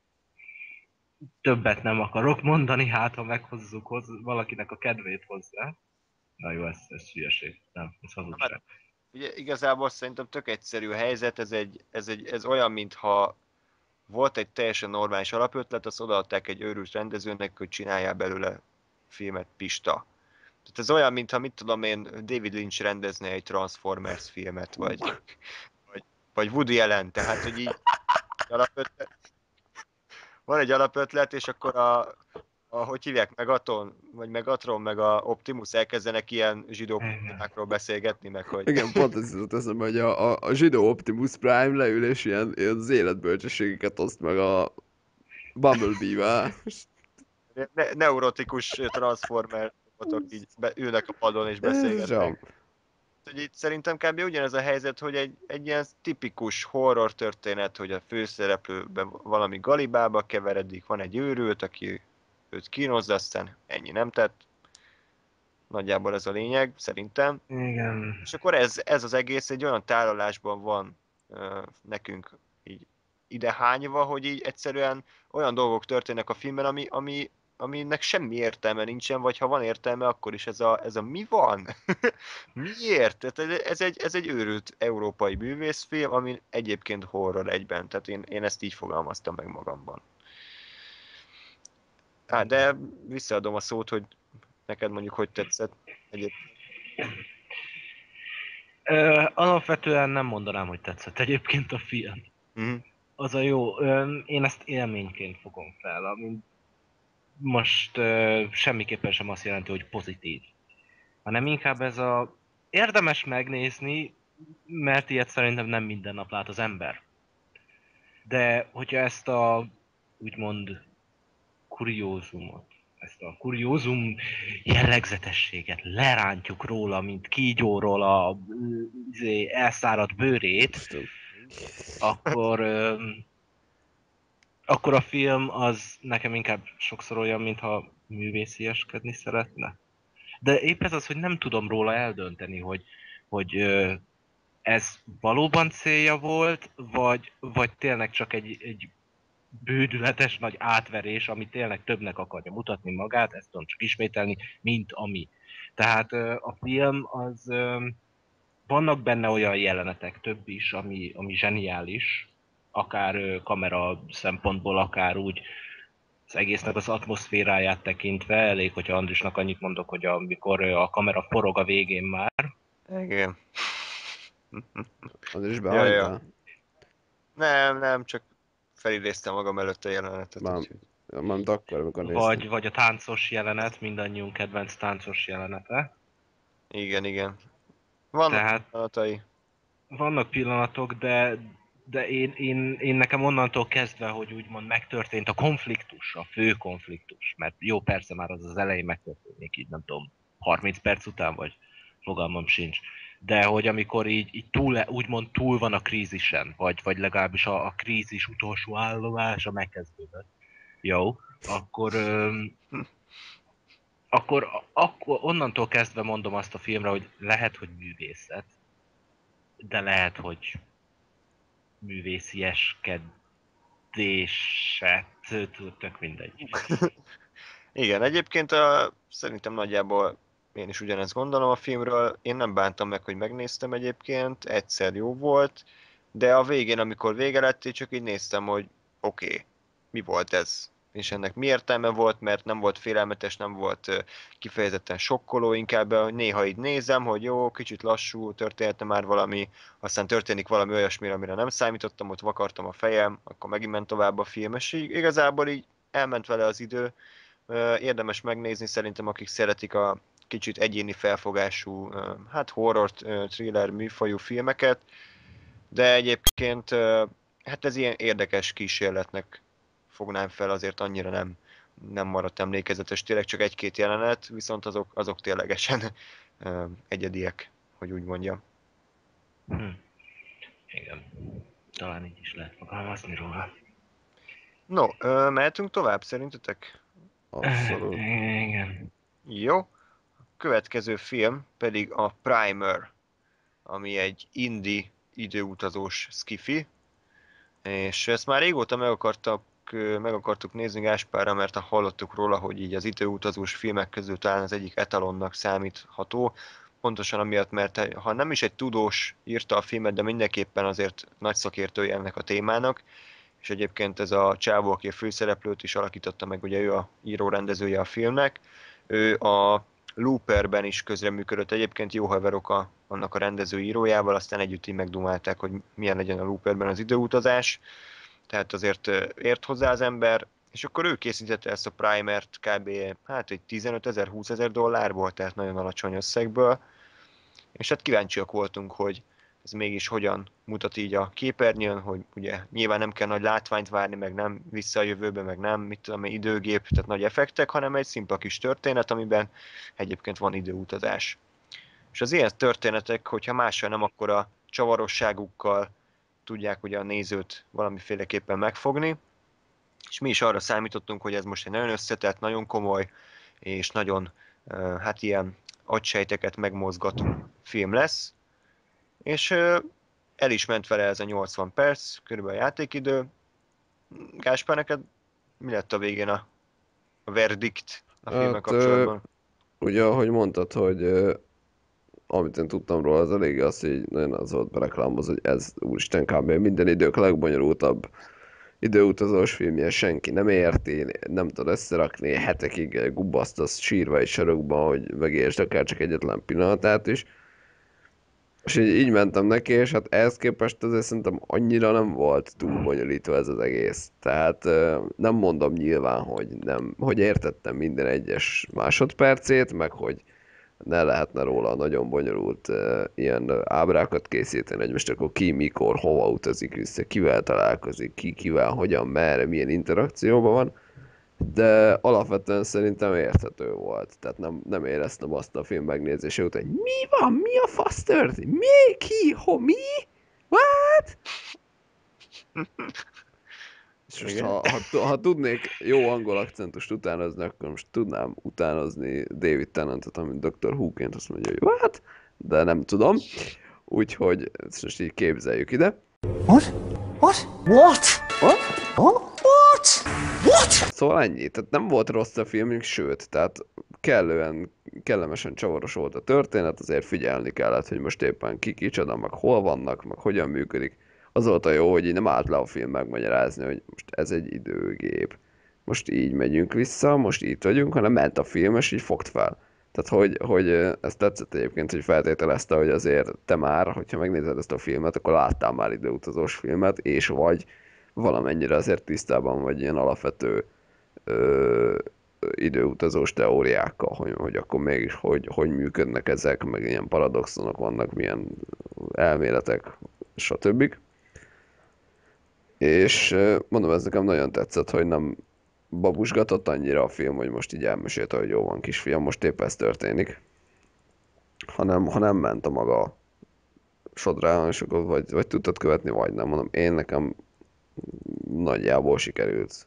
többet nem akarok mondani, hát ha meghozzuk valakinek a kedvét hozzá. Na jó, ez hülyeség. Nem, ez hazugság. Ugye igazából szerintem tök egyszerű a helyzet, ez olyan, mintha volt egy teljesen normális alapötlet, azt odaadták egy őrült rendezőnek, hogy csináljál belőle filmet Pista. Tehát ez olyan, mintha mit tudom én, David Lynch rendezne egy Transformers filmet, vagy Woody Allen, tehát hogy így alapötlet, van egy alapötlet, és akkor hogy hívják, Megatron, meg a Optimus elkezdenek ilyen zsidó problémákról beszélgetni, meg hogy... Igen, pont ez jutott eszembe, hogy a zsidó Optimus Prime leül és ilyen az életbölcsességeket oszt meg a Bumblebee-vel. Neurotikus Transformer robotok így ülnek a padon és beszélgetnek. hogy itt szerintem kb. Ugyanez a helyzet, hogy egy ilyen tipikus horror történet, hogy a főszereplőben valami galibába keveredik, van egy őrült, aki őt kínozza, aztán ennyi nem tett. Nagyjából ez a lényeg, szerintem. Igen. És akkor ez az egész egy olyan tálalásban van nekünk így idehányva, hogy így egyszerűen olyan dolgok történnek a filmben, aminek semmi értelme nincsen, vagy ha van értelme, akkor is ez a mi van? Miért? Tehát ez egy őrült európai művészfilm, ami egyébként horror egyben. Tehát én ezt így fogalmaztam meg magamban. De visszaadom a szót, hogy neked mondjuk hogy tetszett egyébként. Alapvetően nem mondanám, hogy tetszett egyébként a film. Mhm. Az a jó, én ezt élményként fogom fel, ami most semmiképpen sem azt jelenti, hogy pozitív. Hanem inkább ez a érdemes megnézni, mert ilyet szerintem nem minden nap lát az ember. De hogyha ezt a úgymond kuriózumot, ezt a kuriózum jellegzetességet lerántjuk róla, mint kígyóról a elszáradt bőrét, akkor, akkor a film az nekem inkább sokszor olyan, mintha művészieskedni szeretne. De épp ez az, hogy nem tudom róla eldönteni, hogy ez valóban célja volt, vagy tényleg csak egy bődületes nagy átverés, ami tényleg többnek akarja mutatni magát, ezt tudom csak ismételni, mint ami. Tehát a film az, vannak benne olyan jelenetek, több is, ami zseniális, akár kamera szempontból, akár úgy az egésznek az atmoszféráját tekintve, elég, hogyha Andrisnak annyit mondok, hogy amikor a kamera forog a végén már. Igen. Az is Ja, behagytál? Nem, csak felidéztem magam előtt a jelenetet, Már, úgyhogy... mármint akkor, amikor néztem. Vagy a táncos jelenet, mindannyiunk kedvenc táncos jelenete. Igen. Vannak Tehát pillanatai. vannak pillanatok, de én nekem onnantól kezdve, hogy úgymond megtörtént a konfliktus, a fő konfliktus, mert jó, persze már az elején megtörténik, így nem tudom, 30 perc után, vagy fogalmam sincs. De hogy amikor így úgymond túl van a krízisen, vagy legalábbis a krízis utolsó állomása megkezdődött, jó, akkor, akkor onnantól kezdve mondom azt a filmre, hogy lehet, hogy művészet, de lehet, hogy művészieskedéset, tök mindegy. Igen, egyébként szerintem nagyjából én is ugyanezt gondolom a filmről. Én nem bántam meg, hogy megnéztem egyébként, egyszer jó volt, de a végén, amikor vége lett, én csak így néztem, hogy oké, mi volt ez? És ennek mi értelme volt, mert nem volt félelmetes, nem volt kifejezetten sokkoló, inkább hogy néha így nézem, hogy jó, kicsit lassú, történhetne már valami, aztán történik valami olyasmi, amire nem számítottam, ott vakartam a fejem, akkor megint ment tovább a film, és így, igazából így elment vele az idő. Érdemes megnézni szerintem, akik szeretik a kicsit egyéni felfogású, hát horror, thriller műfajú filmeket, de egyébként hát ez ilyen érdekes kísérletnek fognám fel, azért annyira nem maradt emlékezetes, tényleg csak egy-két jelenet, viszont azok ténylegesen egyediek, hogy úgy mondjam. Igen. Talán így is lehet fogalmazni róla. No, mehetünk tovább szerintetek? Abszolút. Igen. Jó. Következő film pedig a Primer, ami egy indie időutazós skifi, és ezt már régóta meg akartuk nézni Gáspárra, mert hallottuk róla, hogy így az időutazós filmek közül talán az egyik etalonnak számítható, pontosan amiatt, mert ha nem is egy tudós írta a filmet, de mindenképpen azért nagy szakértője ennek a témának, és egyébként ez a csávó, aki a főszereplőt is alakította meg, ugye ő a író-rendezője a filmnek, ő a Looperben is közreműködött, egyébként jó haverok annak a rendező írójával, aztán együtt így megdumálták, hogy milyen legyen a Looperben az időutazás, tehát azért ért hozzá az ember, és akkor ő készítette ezt a Primert kb. Hát egy 15 ezer, 20 ezer dollárból, tehát nagyon alacsony összegből, és hát kíváncsiak voltunk, hogy ez mégis hogyan mutat így a képernyőn, hogy ugye nyilván nem kell nagy látványt várni, meg nem vissza a jövőbe, meg nem, mit tudom, időgép, tehát nagy effektek, hanem egy szimpla kis történet, amiben egyébként van időutazás. És az ilyen történetek, hogyha mással nem, akkor a csavarosságukkal tudják ugye a nézőt valamiféleképpen megfogni, és mi is arra számítottunk, hogy ez most egy nagyon összetett, nagyon komoly, és nagyon hát ilyen agysejteket megmozgató film lesz, és el is ment vele ez a 80 perc, körülbelül a játékidő. Gáspár, neked mi lett a végén a verdikt a filmmel Hát kapcsolatban? ugye ahogy mondtad, hogy amit én tudtam róla, az elég az, hogy nagyon az volt bereklámozva, hogy ez úristen kb. Minden idők legbonyolultabb időutazós filmje, senki nem érti, nem tud összerakni, hetekig gubbasztasz sírva és sarokban, hogy megértsd akár csak egyetlen pillanatát is. És így mentem neki, és hát ehhez képest azért szerintem annyira nem volt túl bonyolítva ez az egész. Tehát nem mondom nyilván, hogy nem, hogy értettem minden egyes másodpercét, meg hogy ne lehetne róla nagyon bonyolult ilyen ábrákat készíteni, hogy most akkor ki, mikor, hova utazik vissza, kivel találkozik, ki, kivel, hogyan, merre, milyen interakcióban van, de alapvetően szerintem érthető volt. Tehát nem éreztem azt a film megnézése után, hogy mi van, mi a fasz történik, mi, ki, mi, what? És most Igen. ha tudnék jó angol akcentust utánozni, akkor most tudnám utánozni David Tennantot, amit Dr. Who-ként azt mondja, hogy what? De nem tudom. Úgyhogy ezt most így képzeljük ide. What? What? What? What? What? What? Szóval ennyi. Tehát nem volt rossz a filmünk, sőt, tehát kellemesen csavaros volt a történet, azért figyelni kellett, hogy most éppen ki kicsoda, meg hol vannak, meg hogyan működik. Az volt a jó, hogy így nem állt le a film megmagyarázni, hogy most ez egy időgép. Most így megyünk vissza, most itt vagyunk, hanem ment a film, és így fogt fel. Tehát, hogy ez tetszett egyébként, hogy feltételezte, hogy azért te már, hogyha megnézed ezt a filmet, akkor láttál már időutazós filmet, és vagy valamennyire azért tisztában vagy ilyen alapvető ö, időutazós teóriákkal, hogy akkor mégis hogy működnek ezek, meg ilyen paradoxonok vannak, milyen elméletek, stb. És mondom, ez nekem nagyon tetszett, hogy nem babusgatott annyira a film, hogy most így elmesélte, hogy jó van kisfiam, most épp ez történik, hanem ment a maga sodrán, és akkor vagy tudtad követni, vagy nem. Mondom, én nekem nagyjából sikerült.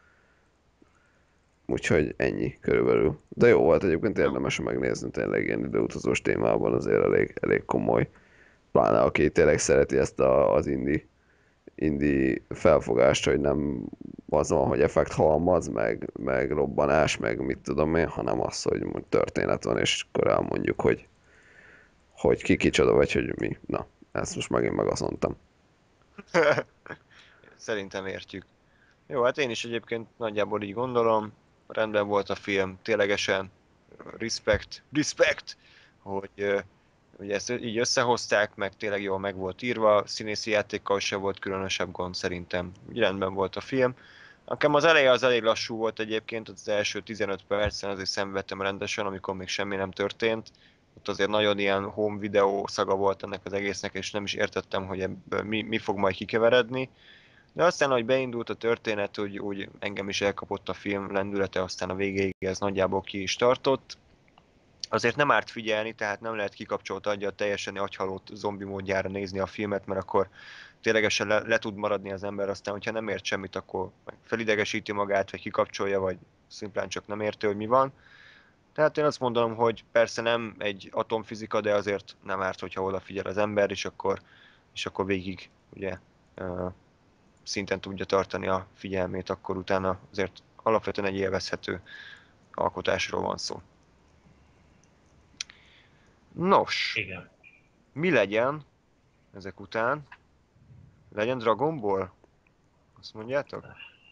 Úgyhogy ennyi körülbelül. De jó volt egyébként, érdemes megnézni, tényleg ilyen időutazós témában azért elég komoly. Pláne aki tényleg szereti ezt az indie felfogást, hogy nem az van, hogy effekt halmaz, meg robbanás, meg mit tudom én, hanem az, hogy történet van, és akkor elmondjuk, hogy ki kicsoda, vagy hogy mi. Na, ezt most megint megaszontam. Szerintem értjük. Jó, hát én is egyébként nagyjából így gondolom. Rendben volt a film, ténylegesen respect, hogy ugye ezt így összehozták, meg tényleg jól meg volt írva, színészi játékkal se volt különösebb gond szerintem. Úgy rendben volt a film. Nekem az eleje az elég lassú volt egyébként, az első 15 percen azért szenvedtem rendesen, amikor még semmi nem történt. Ott azért nagyon ilyen home videó szaga volt ennek az egésznek, és nem is értettem, hogy ebből mi fog majd kikeveredni. De aztán, ahogy beindult a történet, úgy engem is elkapott a film lendülete, aztán a végéig ez nagyjából ki is tartott. Azért nem árt figyelni, tehát nem lehet kikapcsolt aggyal teljesen agyhalott zombi módjára nézni a filmet, mert akkor ténylegesen le tud maradni az ember, aztán hogyha nem ért semmit, akkor felidegesíti magát, vagy kikapcsolja, vagy szimplán csak nem érti, hogy mi van. Tehát én azt mondom, hogy persze nem egy atomfizika, de azért nem árt, hogyha odafigyel az ember, és akkor végig ugye szinten tudja tartani a figyelmét, akkor utána azért alapvetően egy élvezhető alkotásról van szó. Nos, Igen. mi legyen ezek után? Legyen Dragon Ball? Azt mondjátok?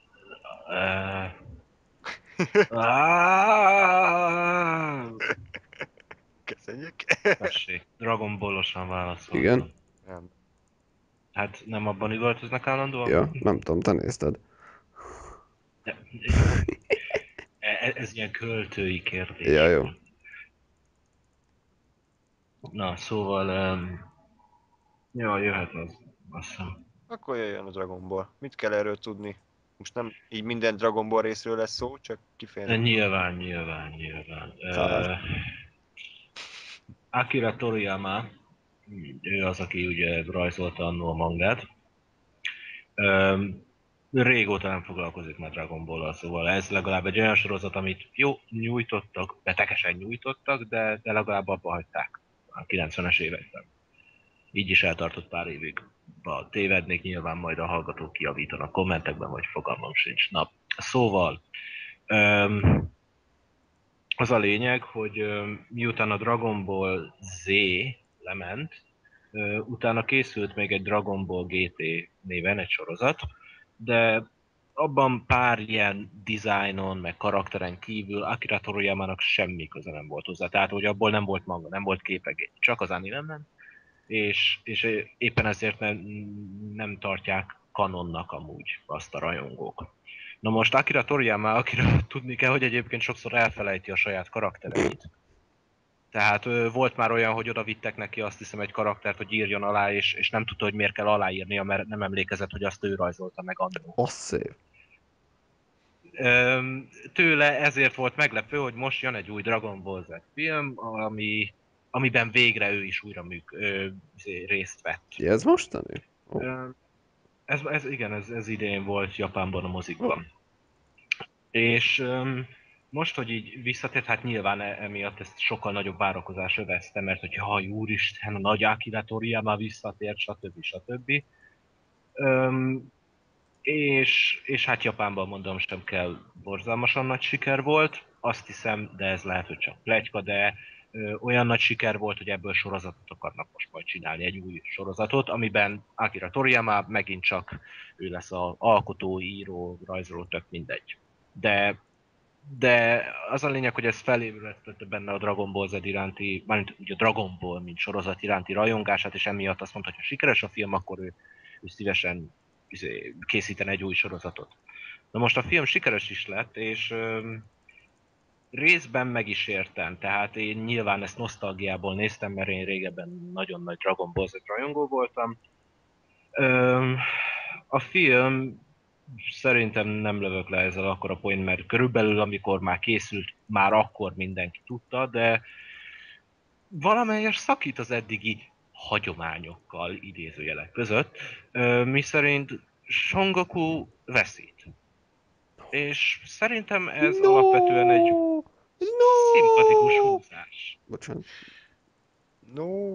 Köszönjük. Tessék, Dragon Ballosan Igen? válaszoltam. Nem. Hát nem abban üvöltöznek állandóan? Ja, nem tudom, te nézted. De, ez ilyen költői kérdés. Ja, jó. Na, szóval... ja, jöhet az. Azt hiszem. Akkor jöjjön a Dragon Ball. Mit kell erről tudni? Most nem így minden Dragon Ball részről lesz szó, csak kifejezetten. Nyilván. Kár. Akira Toriyama, ő az, aki ugye rajzolta annó a mangát. Régóta nem foglalkozik már Dragon Ball-al, szóval ez legalább egy olyan sorozat, amit jó, nyújtottak, betegesen nyújtottak, de legalább abba hagyták a 90-es években. Így is eltartott pár évig. Ha tévednék, nyilván majd a hallgatók kijavítanak kommentekben, vagy fogalmam sincs. Na, szóval, az a lényeg, hogy miután a Dragon Ball Z lement, utána készült még egy Dragon Ball GT néven egy sorozat, de abban pár ilyen dizájnon, meg karakteren kívül Akira Toriyamának semmi köze nem volt hozzá. Tehát, hogy abból nem volt manga, nem volt képregény, csak az anime ment, és éppen ezért nem tartják kanonnak amúgy azt a rajongók. Na most Akira Toriyama, akire tudni kell, hogy egyébként sokszor elfelejti a saját karaktereit. Tehát volt már olyan, hogy oda vittek neki azt hiszem egy karaktert, hogy írjon alá, és nem tudta, hogy miért kell aláírnia, mert nem emlékezett, hogy azt ő rajzolta meg annó. Az szép. Tőle ezért volt meglepő, hogy most jön egy új Dragon Ball Z film, amiben végre ő is újra részt vett. Ez mostani? Oh. Ez idén volt Japánban a mozikban. És most, hogy így visszatért, hát nyilván emiatt ezt sokkal nagyobb várakozás övezte, mert hogy jaj, úristen, a nagy Akira Toriyama visszatért, stb. És hát Japánban mondom sem kell, borzalmasan nagy siker volt, azt hiszem, de ez lehet, hogy csak pletyka, de olyan nagy siker volt, hogy ebből sorozatot akarnak most majd csinálni, egy új sorozatot, amiben Akira Toriyama megint csak ő lesz az alkotó, író, rajzoló, tök mindegy. De az a lényeg, hogy ez felébresztette benne a Dragon Ball Z iránti, mármint ugye a Dragon Ball, mint sorozat iránti rajongását, és emiatt azt mondta, hogy ha sikeres a film, akkor ő szívesen készítene egy új sorozatot. Na most a film sikeres is lett, és részben meg is értem, tehát én nyilván ezt nosztalgiából néztem, mert én régebben nagyon nagy Dragon Ball Z rajongó voltam. A film szerintem nem lövök le ezzel akkora point, mert körülbelül amikor már készült, már akkor mindenki tudta, de valamelyes szakít az eddigi hagyományokkal, idézőjelek között, miszerint Son Goku veszít. És szerintem ez alapvetően egy szimpatikus húzás. Bocsánat. No.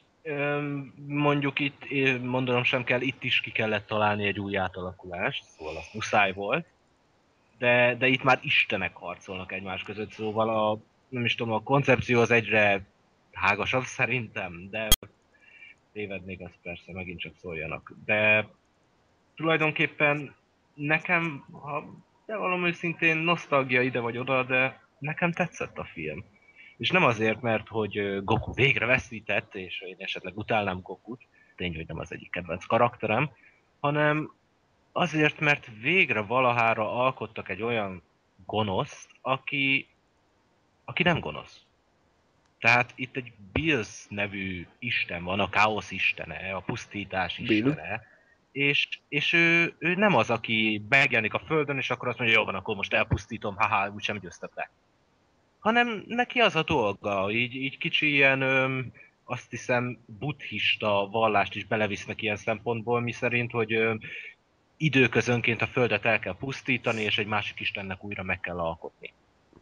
Mondjuk itt, mondanom sem kell, itt is ki kellett találni egy új átalakulást, szóval az muszáj volt. De itt már istenek harcolnak egymás között, szóval nem is tudom, a koncepció az egyre hágasabb szerintem, de tévednék, az persze megint csak szóljanak. De tulajdonképpen nekem, de valami őszintén nosztalgia ide vagy oda, de nekem tetszett a film. És nem azért, mert hogy Goku végre veszített, és én esetleg utálnám Gokut, tény, hogy nem az egyik kedvenc karakterem, hanem azért, mert végre valahára alkottak egy olyan gonoszt, aki nem gonosz. Tehát itt egy Bills nevű isten van, a káosz istene, a pusztítás istene, és ő nem az, aki megjelenik a földön, és akkor azt mondja, jó van, akkor most elpusztítom, haha, úgysem győztem le. Hanem neki az a dolga, így kicsi ilyen, azt hiszem, buddhista vallást is belevisznek ilyen szempontból, miszerint, hogy időközönként a földet el kell pusztítani, és egy másik istennek újra meg kell alkotni.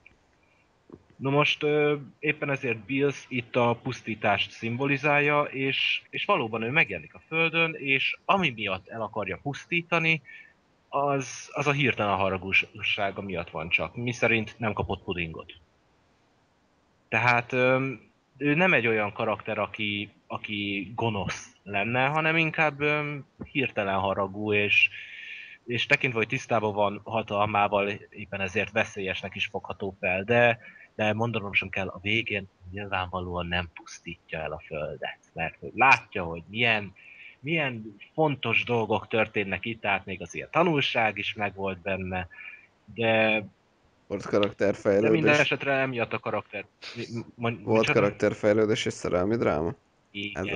Na most éppen ezért Bills itt a pusztítást szimbolizálja, és valóban ő megjelenik a földön, és ami miatt el akarja pusztítani, az a hirtelen haragúsága miatt van csak, miszerint nem kapott pudingot. Tehát ő nem egy olyan karakter, aki gonosz lenne, hanem inkább hirtelen haragú, és tekintve, hogy tisztában van hatalmával, éppen ezért veszélyesnek is fogható fel, de mondanom sem kell, a végén nyilvánvalóan nem pusztítja el a Földet, mert látja, hogy milyen fontos dolgok történnek itt, tehát még az ilyen tanulság is megvolt benne, de Volt de karakterfejlődés. minden esetre emiatt a karakter... Volt karakterfejlődés és szerelmi dráma?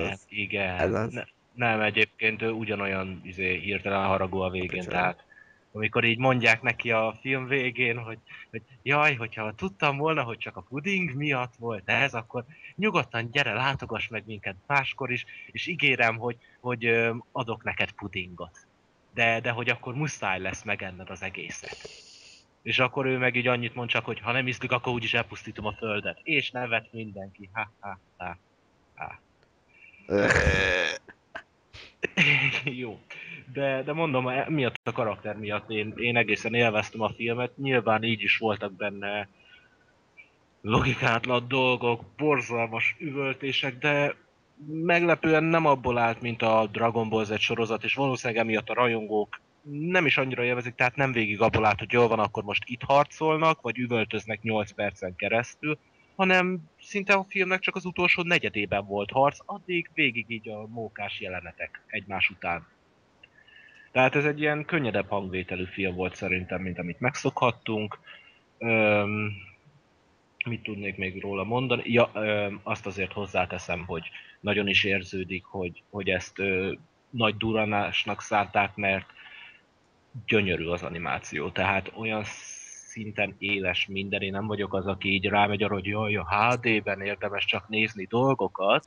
Igen. Ez az. Nem, egyébként ő ugyanolyan hirtelen haragú a végén, Kicsoda. tehát Amikor így mondják neki a film végén, hogy jaj, hogyha tudtam volna, hogy csak a puding miatt volt ez, akkor nyugodtan gyere, látogass meg minket máskor is, és ígérem, hogy adok neked pudingot. De hogy akkor muszáj lesz megenned az egészet. És akkor ő meg így annyit mond csak, hogy ha nem iszlik, akkor úgyis elpusztítom a földet. És nevet mindenki. Ha, ha, ha, ha. Jó. De mondom, miatt a karakter miatt én egészen élveztem a filmet. Nyilván így is voltak benne logikátlan dolgok, borzalmas üvöltések, de meglepően nem abból állt, mint a Dragon Ball Z sorozat, és valószínűleg emiatt a rajongók nem is annyira élvezik, tehát nem végig abból állt, hogy jól van, akkor most itt harcolnak, vagy üvöltöznek 8 percen keresztül, hanem szinte a filmnek csak az utolsó negyedében volt harc, addig végig így a mókás jelenetek egymás után. Tehát ez egy ilyen könnyedebb hangvételű film volt szerintem, mint amit megszokhattunk. Öm, mit tudnék még róla mondani? Ja, azt azért hozzáteszem, hogy nagyon is érződik, hogy ezt nagy duranásnak szánták, mert gyönyörű az animáció. Tehát olyan szinten éles minden. Én nem vagyok az, aki így rámegy arra, hogy jaj, a HD-ben érdemes csak nézni dolgokat,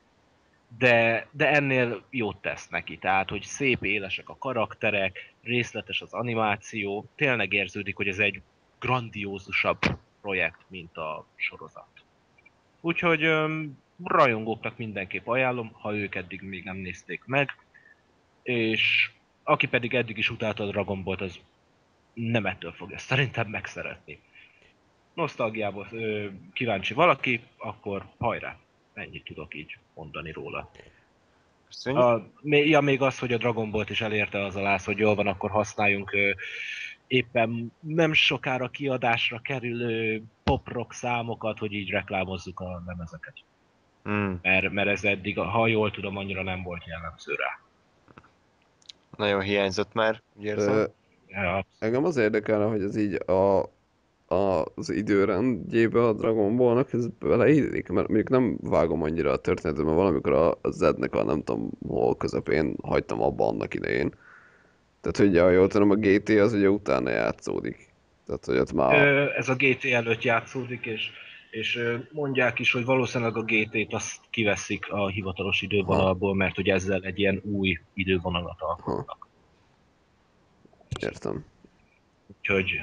de ennél jót tesz neki. Tehát, hogy szép élesek a karakterek, részletes az animáció, tényleg érződik, hogy ez egy grandiózusabb projekt, mint a sorozat. Úgyhogy rajongóknak mindenképp ajánlom, ha ők eddig még nem nézték meg, és aki pedig eddig is utálta a Dragon Ball-t, az nem ettől fogja szerintem megszeretni. Nosztalgiából kíváncsi valaki, akkor hajrá! Ennyit tudok így mondani róla. Köszönjük. Még az, hogy a Dragon Ball-t is elérte az a láz, hogy jól van, akkor használjunk éppen nem sokára kiadásra kerülő pop-rock számokat, hogy így reklámozzuk a lemezeket. Mert ez eddig, ha jól tudom, annyira nem volt jellemző rá. Nagyon hiányzott már, úgy érzem. Ja, Engem az érdekelne, hogy ez így az időrendjébe a Dragon Ballnak ez beleillik, mert mondjuk nem vágom annyira a történetet, mert valamikor a Z-nek a nem tudom hol közepén hagytam abba annak idején. Tehát, hogy ha jól tudom, a GT az ugye utána játszódik. Tehát, hogy ott már... Ez a GT előtt játszódik, és mondják is, hogy valószínűleg a GT-t azt kiveszik a hivatalos idővonalból, mert hogy ezzel egy ilyen új idővonalat alkotnak. Értem. Úgyhogy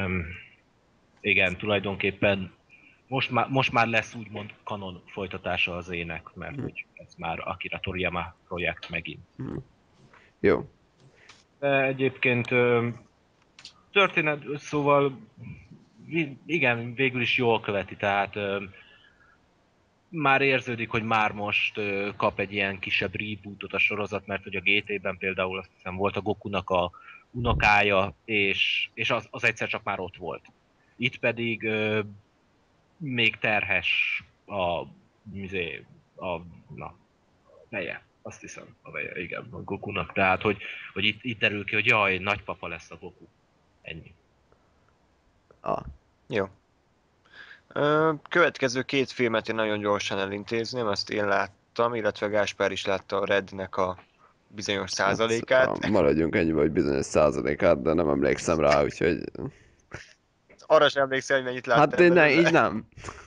igen, tulajdonképpen most már lesz úgymond kanon folytatása az ének, mert hogy ez már Akira Toriyama projekt megint. Jó. De egyébként történet, szóval igen, végül is jól követi, tehát már érződik, hogy már most kap egy ilyen kisebb rebootot a sorozat, mert hogy a GT-ben például azt hiszem volt a Gokunak a unokája, és az egyszer csak már ott volt. Itt pedig még terhes a veje. Azt hiszem, a veje, igen, a Gokunak. Tehát, hogy itt derül ki, hogy jaj, nagypapa lesz a Goku. Ennyi. Jó. Következő két filmet én nagyon gyorsan elintézném, azt én láttam, illetve Gáspár is látta a Rednek a bizonyos százalékát. Hát, maradjunk ennyiben, hogy bizonyos százalékát, de nem emlékszem rá, úgyhogy... Arra sem emlékszel, hogy mennyit láttál. Hát így nem.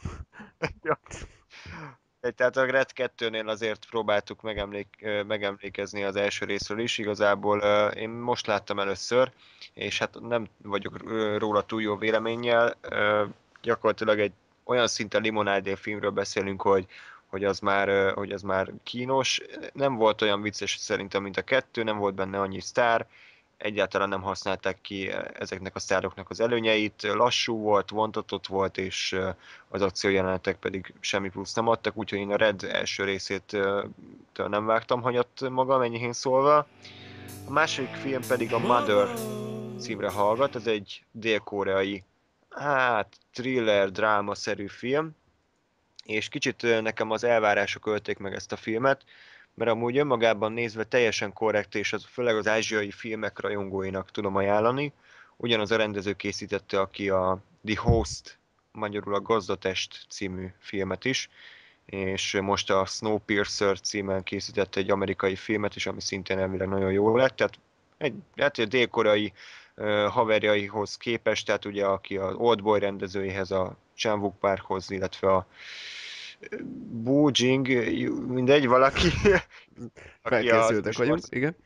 Tehát a Red 2-nél azért próbáltuk megemlékezni az első részről is, igazából én most láttam először, és hát nem vagyok róla túl jó véleménnyel, gyakorlatilag egy olyan szinten limonádé filmről beszélünk, hogy az már kínos, nem volt olyan vicces szerintem, mint a kettő, nem volt benne annyi sztár, egyáltalán nem használták ki ezeknek a sztároknak az előnyeit, lassú volt, vontatott volt, és az akciójelenetek pedig semmi plusz nem adtak, úgyhogy én a Red első részét nem vágtam hanyat magam, enyhén szólva. A második film pedig a Mother címre hallgat, ez egy dél-koreai, thriller, drámaszerű film, és kicsit nekem az elvárások ölték meg ezt a filmet, mert amúgy önmagában nézve teljesen korrekt, és főleg az ázsiai filmek rajongóinak tudom ajánlani. Ugyanaz a rendező készítette, aki a The Host, magyarul a Gazdatest című filmet is, és most a Snowpiercer címen készítette egy amerikai filmet is, ami szintén elvileg nagyon jó lett. Tehát egy dél-koreai haverjaihoz képest, tehát ugye aki az Oldboy rendezőjéhez, a Chan-wook Parkhoz, illetve a Bo Jing, mindegy, valaki, aki a új Felkészültek vagyunk, igen.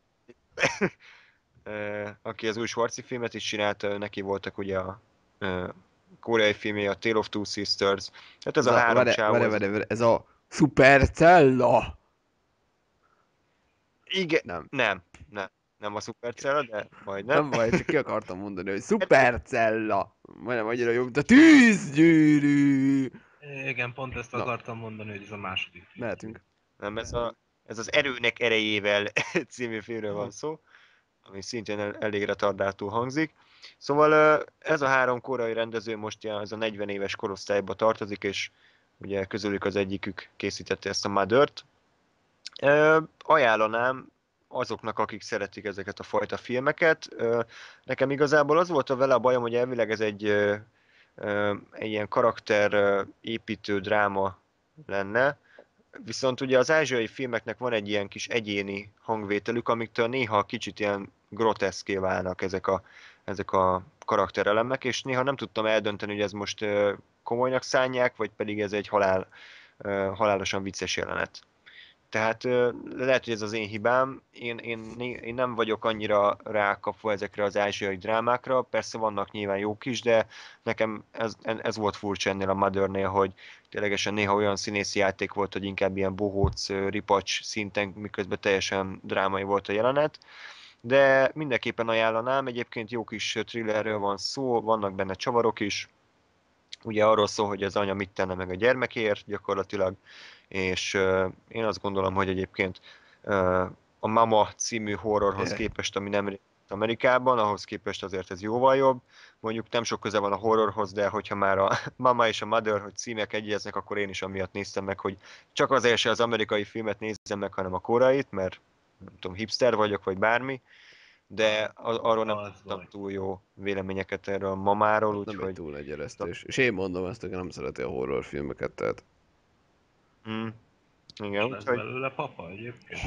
aki az új Schwarzi filmet is csinálta, neki voltak ugye a koreai filmje, a Tale of Two Sisters. Tehát ez a három csávó. Várj, ez a Supercella! Igen, Nem, nem a Supercella, de majdnem. nem baj, csak ki akartam mondani, hogy Supercella! Majdnem annyira jobb, de tűzgyűrű! Igen, pont ezt Na. akartam mondani, hogy ez a második film. Mehetünk. Nem, ez az Erőnek erejével című filmről van szó, ami szintén elég retardáltul hangzik. Szóval ez a három koreai rendező most ez a 40 éves korosztályba tartozik, és ugye közülük az egyikük készítette ezt a Mother-t. Ajánlanám azoknak, akik szeretik ezeket a fajta filmeket. Nekem igazából az volt vele a bajom, hogy elvileg ez egy ilyen karakterépítő dráma lenne, viszont ugye az ázsiai filmeknek van egy ilyen kis egyéni hangvételük, amiktől néha kicsit ilyen groteszké válnak ezek a karakterelemek, és néha nem tudtam eldönteni, hogy ez most komolynak szánják, vagy pedig ez egy halálosan vicces jelenet. Tehát lehet, hogy ez az én hibám, én nem vagyok annyira rákapva ezekre az ázsiai drámákra, persze vannak nyilván jók is, de nekem ez volt furcsa ennél a Mothernél, hogy ténylegesen néha olyan színészi játék volt, hogy inkább ilyen bohóc, ripacs szinten, miközben teljesen drámai volt a jelenet. De mindenképpen ajánlanám, egyébként jó kis thrillerről van szó, vannak benne csavarok is, ugye arról szól, hogy az anya mit tenne meg a gyermekért gyakorlatilag, és én azt gondolom, hogy egyébként a Mama című horrorhoz képest, ami nem Amerikában, ahhoz képest azért ez jóval jobb. Mondjuk nem sok köze van a horrorhoz, de hogyha már a Mama és a Mother, hogy címek egyeznek, akkor én is amiatt néztem meg, hogy csak azért se az amerikai filmet nézzem meg, hanem a koreait, mert nem tudom, hipster vagyok, vagy bármi, de arról nem tudtam túl jó véleményeket erről a Mamáról, Nem egy úgyhogy... túl nagy eresztés. És én mondom ezt, aki nem szereti a horrorfilmeket, tehát... Igen, Ez úgyhogy... belőle papa egyébként.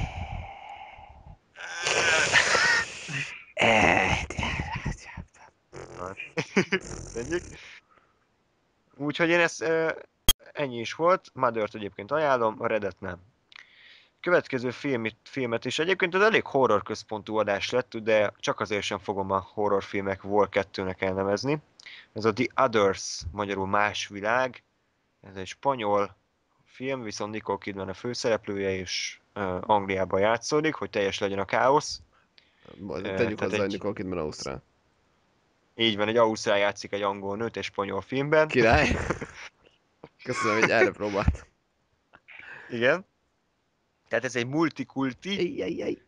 Úgyhogy én ezt ennyi is volt, Mother-t egyébként ajánlom, a Redet nem. Következő filmet is egyébként az elég horror központú adás lett, de csak azért sem fogom a horrorfilmek Vol 2-nek elnevezni. Ez a The Others, magyarul Más világ. Ez egy spanyol film, viszont Nicole Kidman a főszereplője, és Angliában játszódik, hogy teljes legyen a káosz. Tegyük hozzá, hogy Nicole Kidman ausztrál. Így van, egy ausztrál játszik egy angol nőt egy spanyol filmben. Király! Köszönöm, hogy erre próbált. Igen. Tehát ez egy multikulti.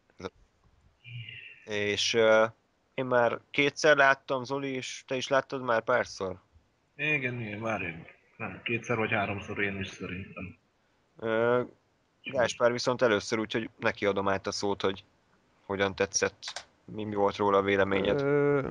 És én már kétszer láttam, Zoli, és te is láttad már párszor? Igen, várj. Nem, kétszer vagy háromszor én is szerintem. Gáspár viszont először, úgyhogy neki adom át a szót, hogy hogyan tetszett, mi volt róla a véleményed.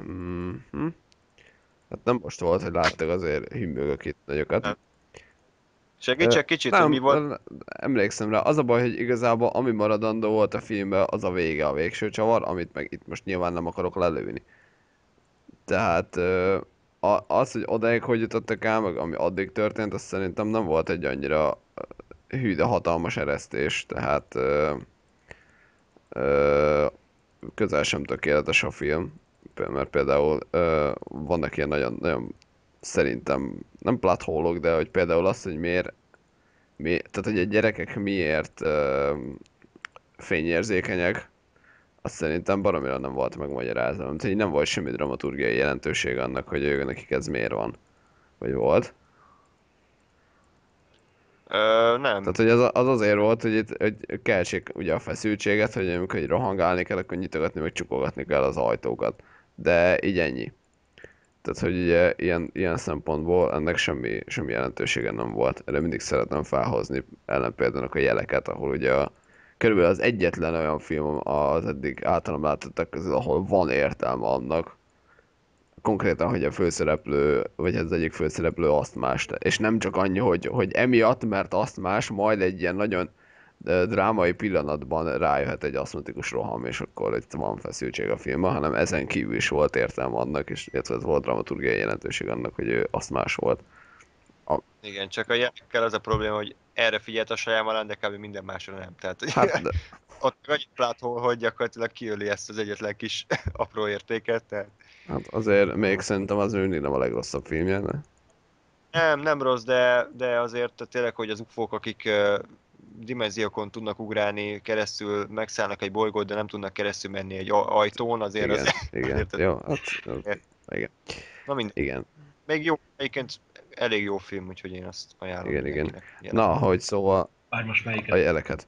Hát nem most volt, hogy láttak, azért hümmögök itt nagyokat. Nem. Segítsek kicsit, nem, hogy mi volt? Emlékszem rá, az a baj, hogy igazából ami maradandó volt a filmben, az a vége, a végső csavar, amit meg itt most nyilván nem akarok lelőni. Tehát az, hogy odáig hogy jutottak el, meg ami addig történt, az szerintem nem volt egy annyira hű, de hatalmas eresztés, tehát közel sem tökéletes a film, mert például vannak ilyen nagyon, nagyon szerintem nem plot hole-ok, de hogy például az, hogy tehát hogy a gyerekek miért fényérzékenyek, azt szerintem baromira nem volt megmagyarázva. Tehát így nem volt semmi dramaturgiai jelentőség annak, hogy nekik ez miért van. Vagy volt. Nem. Tehát, hogy az azért volt, hogy itt hogy keltsék ugye a feszültséget, hogy amikor így rohangálni kell, akkor nyitogatni, meg csukogatni kell az ajtókat. De így ennyi. Tehát, hogy ugye ilyen szempontból ennek semmi jelentősége nem volt. Erre mindig szeretem felhozni ellenpéldának a jeleket, ahol ugye körülbelül az egyetlen olyan film az eddig általam látottak közül, ahol van értelme annak, konkrétan, hogy a főszereplő, vagy az egyik főszereplő asztmás. És nem csak annyi, hogy emiatt, mert asztmás, majd egy ilyen nagyon drámai pillanatban rájöhet egy aszmatikus roham, és akkor itt van feszültség a filmben, hanem ezen kívül is volt értelme annak, és illetve volt dramaturgiai jelentőség annak, hogy ő asztmás volt. Igen, csak a jelekkel az a probléma, hogy erre figyelt a Shyamalan, de kb. Minden másra nem. Tehát Hát, de, ott annyi plot hole, hogy gyakorlatilag kiöli ezt az egyetlen kis apró értéket, tehát hát azért még szerintem az ő nem a legrosszabb filmje, de... nem rossz, de azért tényleg, hogy az ufók, akik dimenziókon tudnak ugrálni, keresztül megszállnak egy bolygót, de nem tudnak keresztül menni egy ajtón, azért Igen, az... igen, azért, jó, hát, igen, na mindegy. igen, Még jó, egyébként elég jó film, úgyhogy én azt ajánlom igen. mindenkinek. Na, hogy szóval Várj, most a melyiket? jeleket.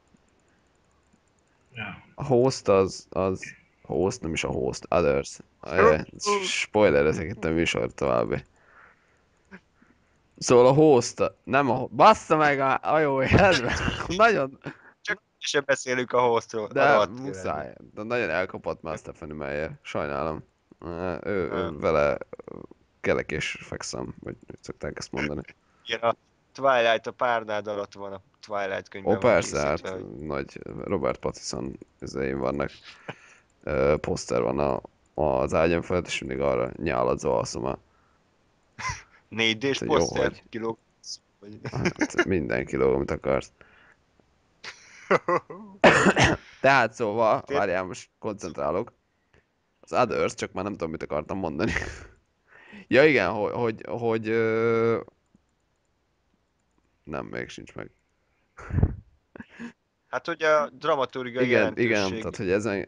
Ja. A host az host, nem is a host, others. Spoiler ezek itt a műsor további. Szóval a host, nem a... Bassza meg a jó életben. Nagyon... Csak sem beszélünk a hostról, a De rohadt muszáj. De nagyon elkapott már Stephanie Meyer. Sajnálom. Ő vele kelek és fekszem, vagy úgy szokták ezt mondani. Igen, a Twilight a párnád alatt van, a Twilight Ó, könyvben van persze, készítve, hát hogy nagy Robert Pattinson izéim vannak. Poszter van az ágyam felett, és mindig arra nyáladzva alszom el. 4D-s Hát, jó, poszter, hogy kilóg. hát mindenki lóg, amit akarsz. Tehát szóval, várjál, most koncentrálok. Az Others, csak már nem tudom, mit akartam mondani. Ja igen, nem, még sincs meg. Hát, hogy a dramaturgiai Igen, jelentőség. tehát hogy ezen...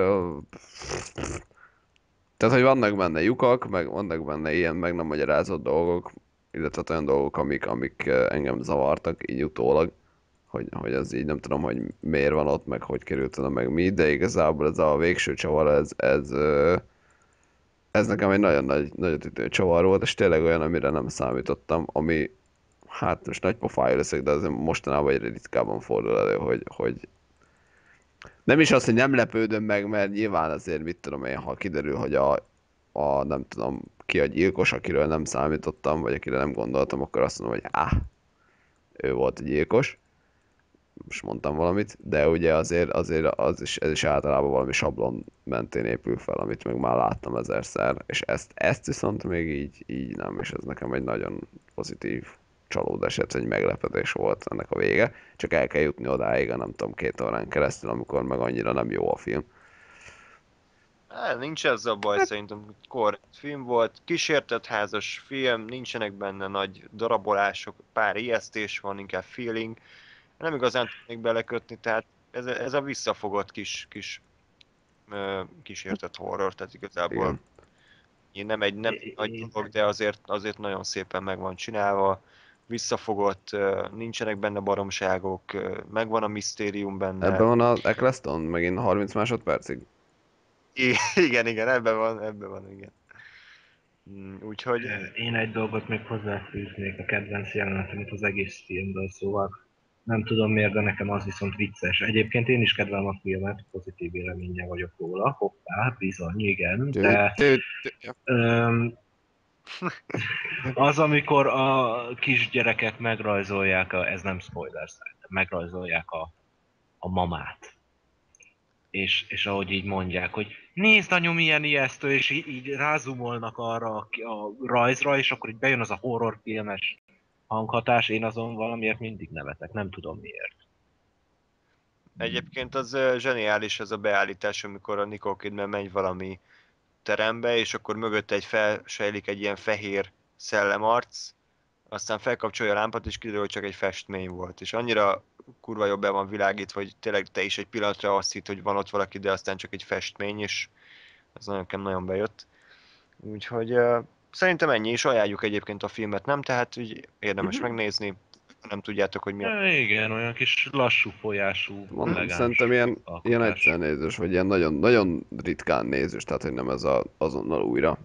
tehát, hogy vannak benne lyukak, meg vannak benne ilyen meg nem magyarázott dolgok, illetve olyan dolgok, amik engem zavartak így utólag, hogy az így nem tudom, hogy miért van ott, meg hogy került oda, meg mi, de igazából ez a végső csavar, ez nekem egy nagyon nagy ütő csavar volt, és tényleg olyan, amire nem számítottam, ami hát most nagy pofája leszek, de azért mostanában egyre ritkábban fordul elő, hogy nem is az, hogy nem lepődöm meg, mert nyilván azért mit tudom én, ha kiderül, hogy a nem tudom ki a gyilkos, akiről nem számítottam, vagy akire nem gondoltam, akkor azt mondom, hogy ő volt a gyilkos. Most mondtam valamit, de ugye azért ez is általában valami sablon mentén épül fel, amit meg már láttam ezerszer, és ezt viszont még így nem, és ez nekem egy nagyon pozitív csalódás, egy meglepetés volt ennek a vége, csak el kell jutni odáig, a nem tudom, 2 órán keresztül, amikor meg annyira nem jó a film. Nincs ezzel baj, szerintem, hogy korrekt film volt, kísértett házas film, nincsenek benne nagy darabolások, pár ijesztés van, inkább feeling. Nem igazán tudnék belekötni, tehát ez a visszafogott kis kísértett horror, tehát igazából Igen. nem egy nagy dolog, de azért nagyon szépen meg van csinálva, visszafogott, nincsenek benne baromságok, megvan a misztérium benne. Ebben van az Eccleston, megint 30 másodpercig. Igen, ebben van, igen. Úgyhogy Én egy dolgot még hozzáfűznék a kedvenc jelenetemet az egész filmből, szóval nem tudom miért, de nekem az viszont vicces. Egyébként én is kedvelem a filmet, pozitív véleménnyel vagyok róla, hoppá, bizony, igen, de öm, az, amikor a kisgyerekek megrajzolják, ez nem spoiler szerintem, megrajzolják a mamát. És ahogy így mondják, hogy nézd anyu milyen ijesztő, és így rázumolnak arra a rajzra, és akkor így bejön az a horrorfilmes hanghatás, én azon valamiért mindig nevetek, nem tudom miért. egyébként az zseniális ez a beállítás, amikor a Nicole Kidman megy valami terembe, és akkor mögötte felsejlik egy ilyen fehér szellemarc, aztán felkapcsolja a lámpát, és kiderül, hogy csak egy festmény volt. És annyira kurva jobb be van világítva, hogy tényleg te is egy pillanatra azt hitt, hogy van ott valaki, de aztán csak egy festmény, és ez nagyon bejött. Úgyhogy szerintem ennyi is, ajánljuk egyébként a filmet, nem? Tehát úgy érdemes megnézni, ha nem tudjátok, hogy mi a... Ja, igen, olyan kis lassú folyású, Mondom, elegáns szerintem ilyen alkotás. egyszer nézős, vagy ilyen nagyon ritkán nézős, tehát hogy nem ez azonnal újra.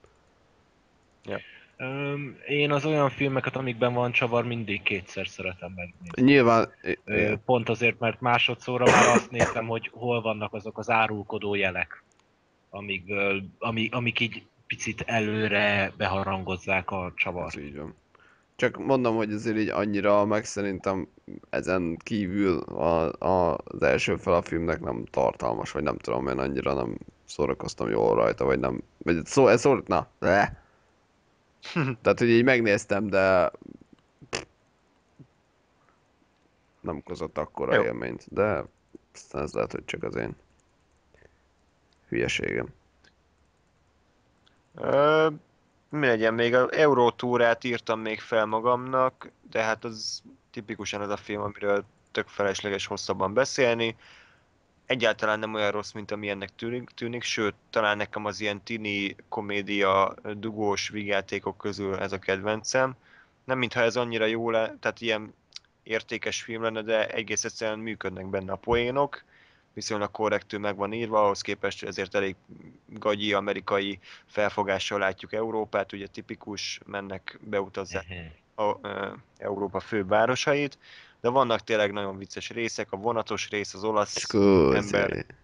Ja. Én az olyan filmeket, amikben van csavar, mindig kétszer szeretem megnézni. Nyilván, igen. Pont azért, mert másodszorra már azt nézem, hogy hol vannak azok az árulkodó jelek, amik így picit előre beharangozzák a Ez csavart. így van. Csak mondom, hogy azért így annyira, meg szerintem ezen kívül az első fel a filmnek nem tartalmas, vagy nem tudom, én annyira nem szórakoztam jól rajta, vagy nem, vagy na, tehát, hogy így megnéztem, de nem okozott akkora Jó. élményt, de aztán ez lehet, hogy csak az én hülyeségem. Ö, Mi legyen, még az Eurótúrát írtam még fel magamnak, de hát az tipikusan az a film, amiről tök felesleges hosszabban beszélni. Egyáltalán nem olyan rossz, mint ami ennek tűnik, sőt, talán nekem az ilyen tini komédia, dugós vígjátékok közül ez a kedvencem. Nem mintha ez annyira jó tehát ilyen értékes film lenne, de egész egyszerűen működnek benne a poénok, viszonylag korrektül meg van írva, ahhoz képest hogy ezért elég gagyi amerikai felfogással látjuk Európát, ugye tipikus, mennek, beutazzák Európa fővárosait, de vannak tényleg nagyon vicces részek, a vonatos rész, az olasz ember, Scusi.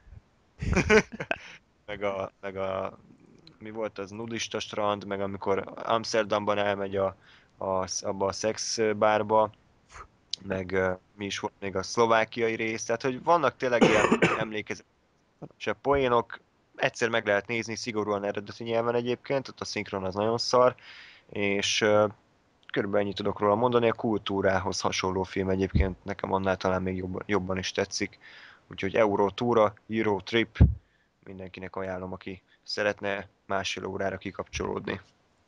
meg a mi volt az nudista strand, meg amikor Amsterdamban elmegy abba a szexbárba, meg mi is volt még a szlovákiai rész, tehát hogy vannak tényleg ilyen emlékezetesebb poénok, egyszer meg lehet nézni, szigorúan eredeti nyelven egyébként, ott a szinkron az nagyon szar, és körülbelül ennyit tudok róla mondani, a kultúrához hasonló film egyébként nekem annál talán még jobban is tetszik, úgyhogy Eurotúra, Eurotrip, mindenkinek ajánlom, aki szeretne másfél órára kikapcsolódni.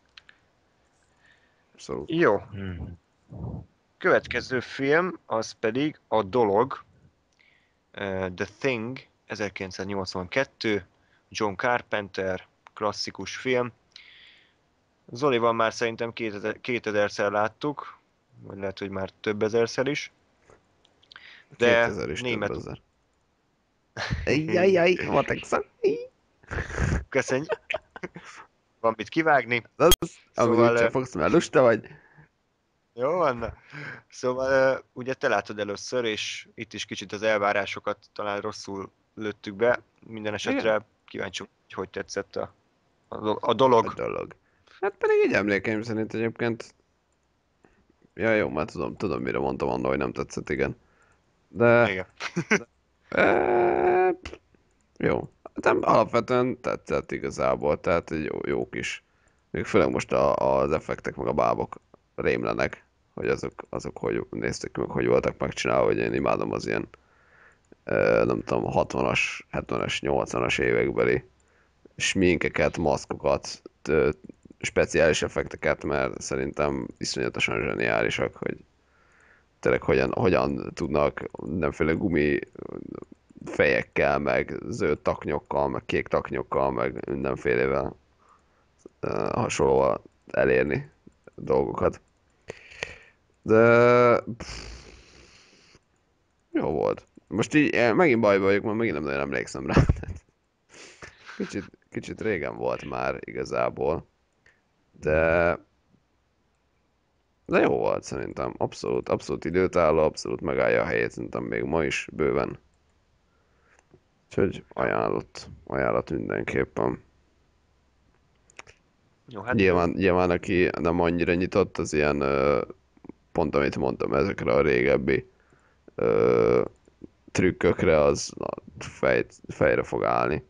Abszolút. Jó, Hmm. következő film, az pedig a Dolog, The Thing, 1982, John Carpenter, klasszikus film. Zolival már szerintem 2000-szer láttuk, vagy lehet, hogy már több ezerszer is, de 2000 is több német... ezer. Ejjajjaj, matek szak. Köszönjük, van mit kivágni. Az, amit Szóval, úgyse fogsz, mert lusta vagy. jó van. Szóval ugye te látod először, és itt is kicsit az elvárásokat talán rosszul lőttük be. Minden Igen. esetre kíváncsi, hogy tetszett a A dolog. dolog. Hát pedig így emlékeim szerint egyébként... Ja, jó, már tudom mire mondtam annól, hogy nem tetszett, igen. De... Igen. E, jó. Hát nem, alapvetően tetszett igazából, tehát egy jó kis... Még főleg most az effektek meg a bábok rémlenek, hogy azok hogy néztek ki, meg hogy voltak megcsinálva, hogy én imádom az ilyen, nem tudom, 60-as, 70-es, 80-as évekbeli sminkeket, maszkokat, speciális effekteket, mert szerintem iszonyatosan zseniálisak, hogy tényleg hogyan tudnak mindenféle gumi fejekkel, meg zöld taknyokkal, meg kék taknyokkal, meg mindenfélevel hasonlóan elérni dolgokat. De jó volt. Most így megint bajba vagyok, mert megint nem nagyon emlékszem rá. Kicsit régen volt már igazából. De jó volt szerintem. Abszolút időtálló, abszolút megállja a helyét, szerintem még ma is bőven. Úgyhogy ajánlott mindenképpen. Jó, hát Nyilván aki nem annyira nyitott, az ilyen, pont amit mondtam, ezekre a régebbi trükkökre, az fejre fog állni.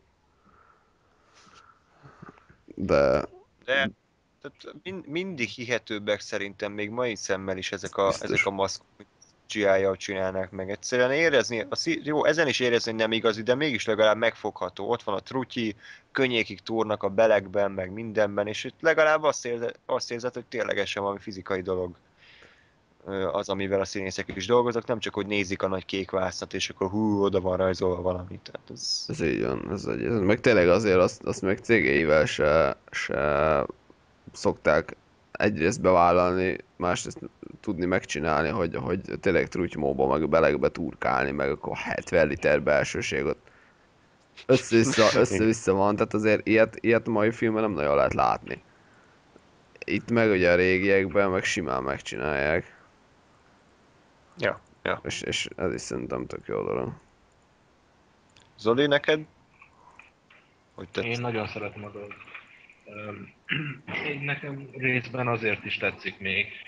De de tehát mindig hihetőbbek szerintem még mai szemmel is ezek biztos. a maszkok, CGI-jal csinálnák meg. Egyszerűen érezni, jó, ezen is érezni, hogy nem igazi, de mégis legalább megfogható. Ott van a trutyi, könnyékig túrnak a belegben, meg mindenben, és itt legalább azt érzed, hogy ténylegesen valami fizikai dolog az, amivel a színészek is dolgoznak, nem csak, hogy nézik a nagy kék vásznat, és akkor oda van rajzolva valami. Tehát ez... Ez így van, ez meg tényleg azért azt meg cégeivel se szokták egyrészt bevállalni, másrészt tudni megcsinálni, hogy tényleg trutymóba, meg belegbe turkálni, meg akkor 70 liter belsőségot össze-vissza van, tehát azért ilyet mai filmben nem nagyon lehet látni. Itt meg ugye a régiekben meg simán megcsinálják, Ja, ja. és ez is szerintem tök jó dolog. Zoli, neked? Hogy Én tetsz? nagyon szeretem a dolgot. Nekem részben azért is tetszik még,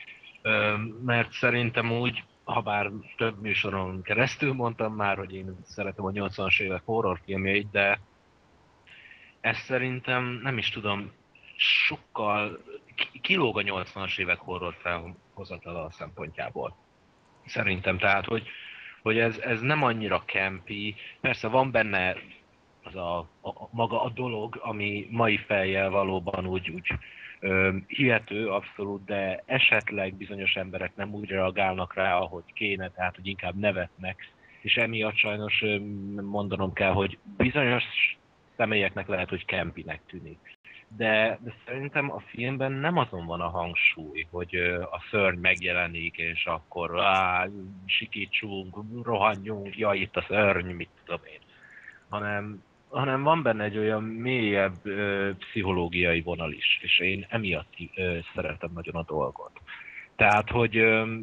Mert szerintem úgy, ha bár több műsoron keresztül mondtam már, hogy én szeretem a 80-as évek horrorfilmjeit, de ez szerintem, nem is tudom, sokkal kilóg a 80-as évek horror felhozatala szempontjából. Szerintem, tehát, hogy ez nem annyira campy, persze van benne az maga a dolog, ami mai fejjel valóban úgy hihető abszolút, de esetleg bizonyos emberek nem úgy reagálnak rá, ahogy kéne, tehát hogy inkább nevetnek, és emiatt sajnos mondanom kell, hogy bizonyos személyeknek lehet, hogy campynek tűnik. De szerintem a filmben nem azon van a hangsúly, hogy a szörny megjelenik, és akkor sikítsunk, rohanjunk, ja, itt a szörny, mit tudom én. Hanem van benne egy olyan mélyebb pszichológiai vonal is, és én emiatt szeretem nagyon a dolgot. Tehát, hogy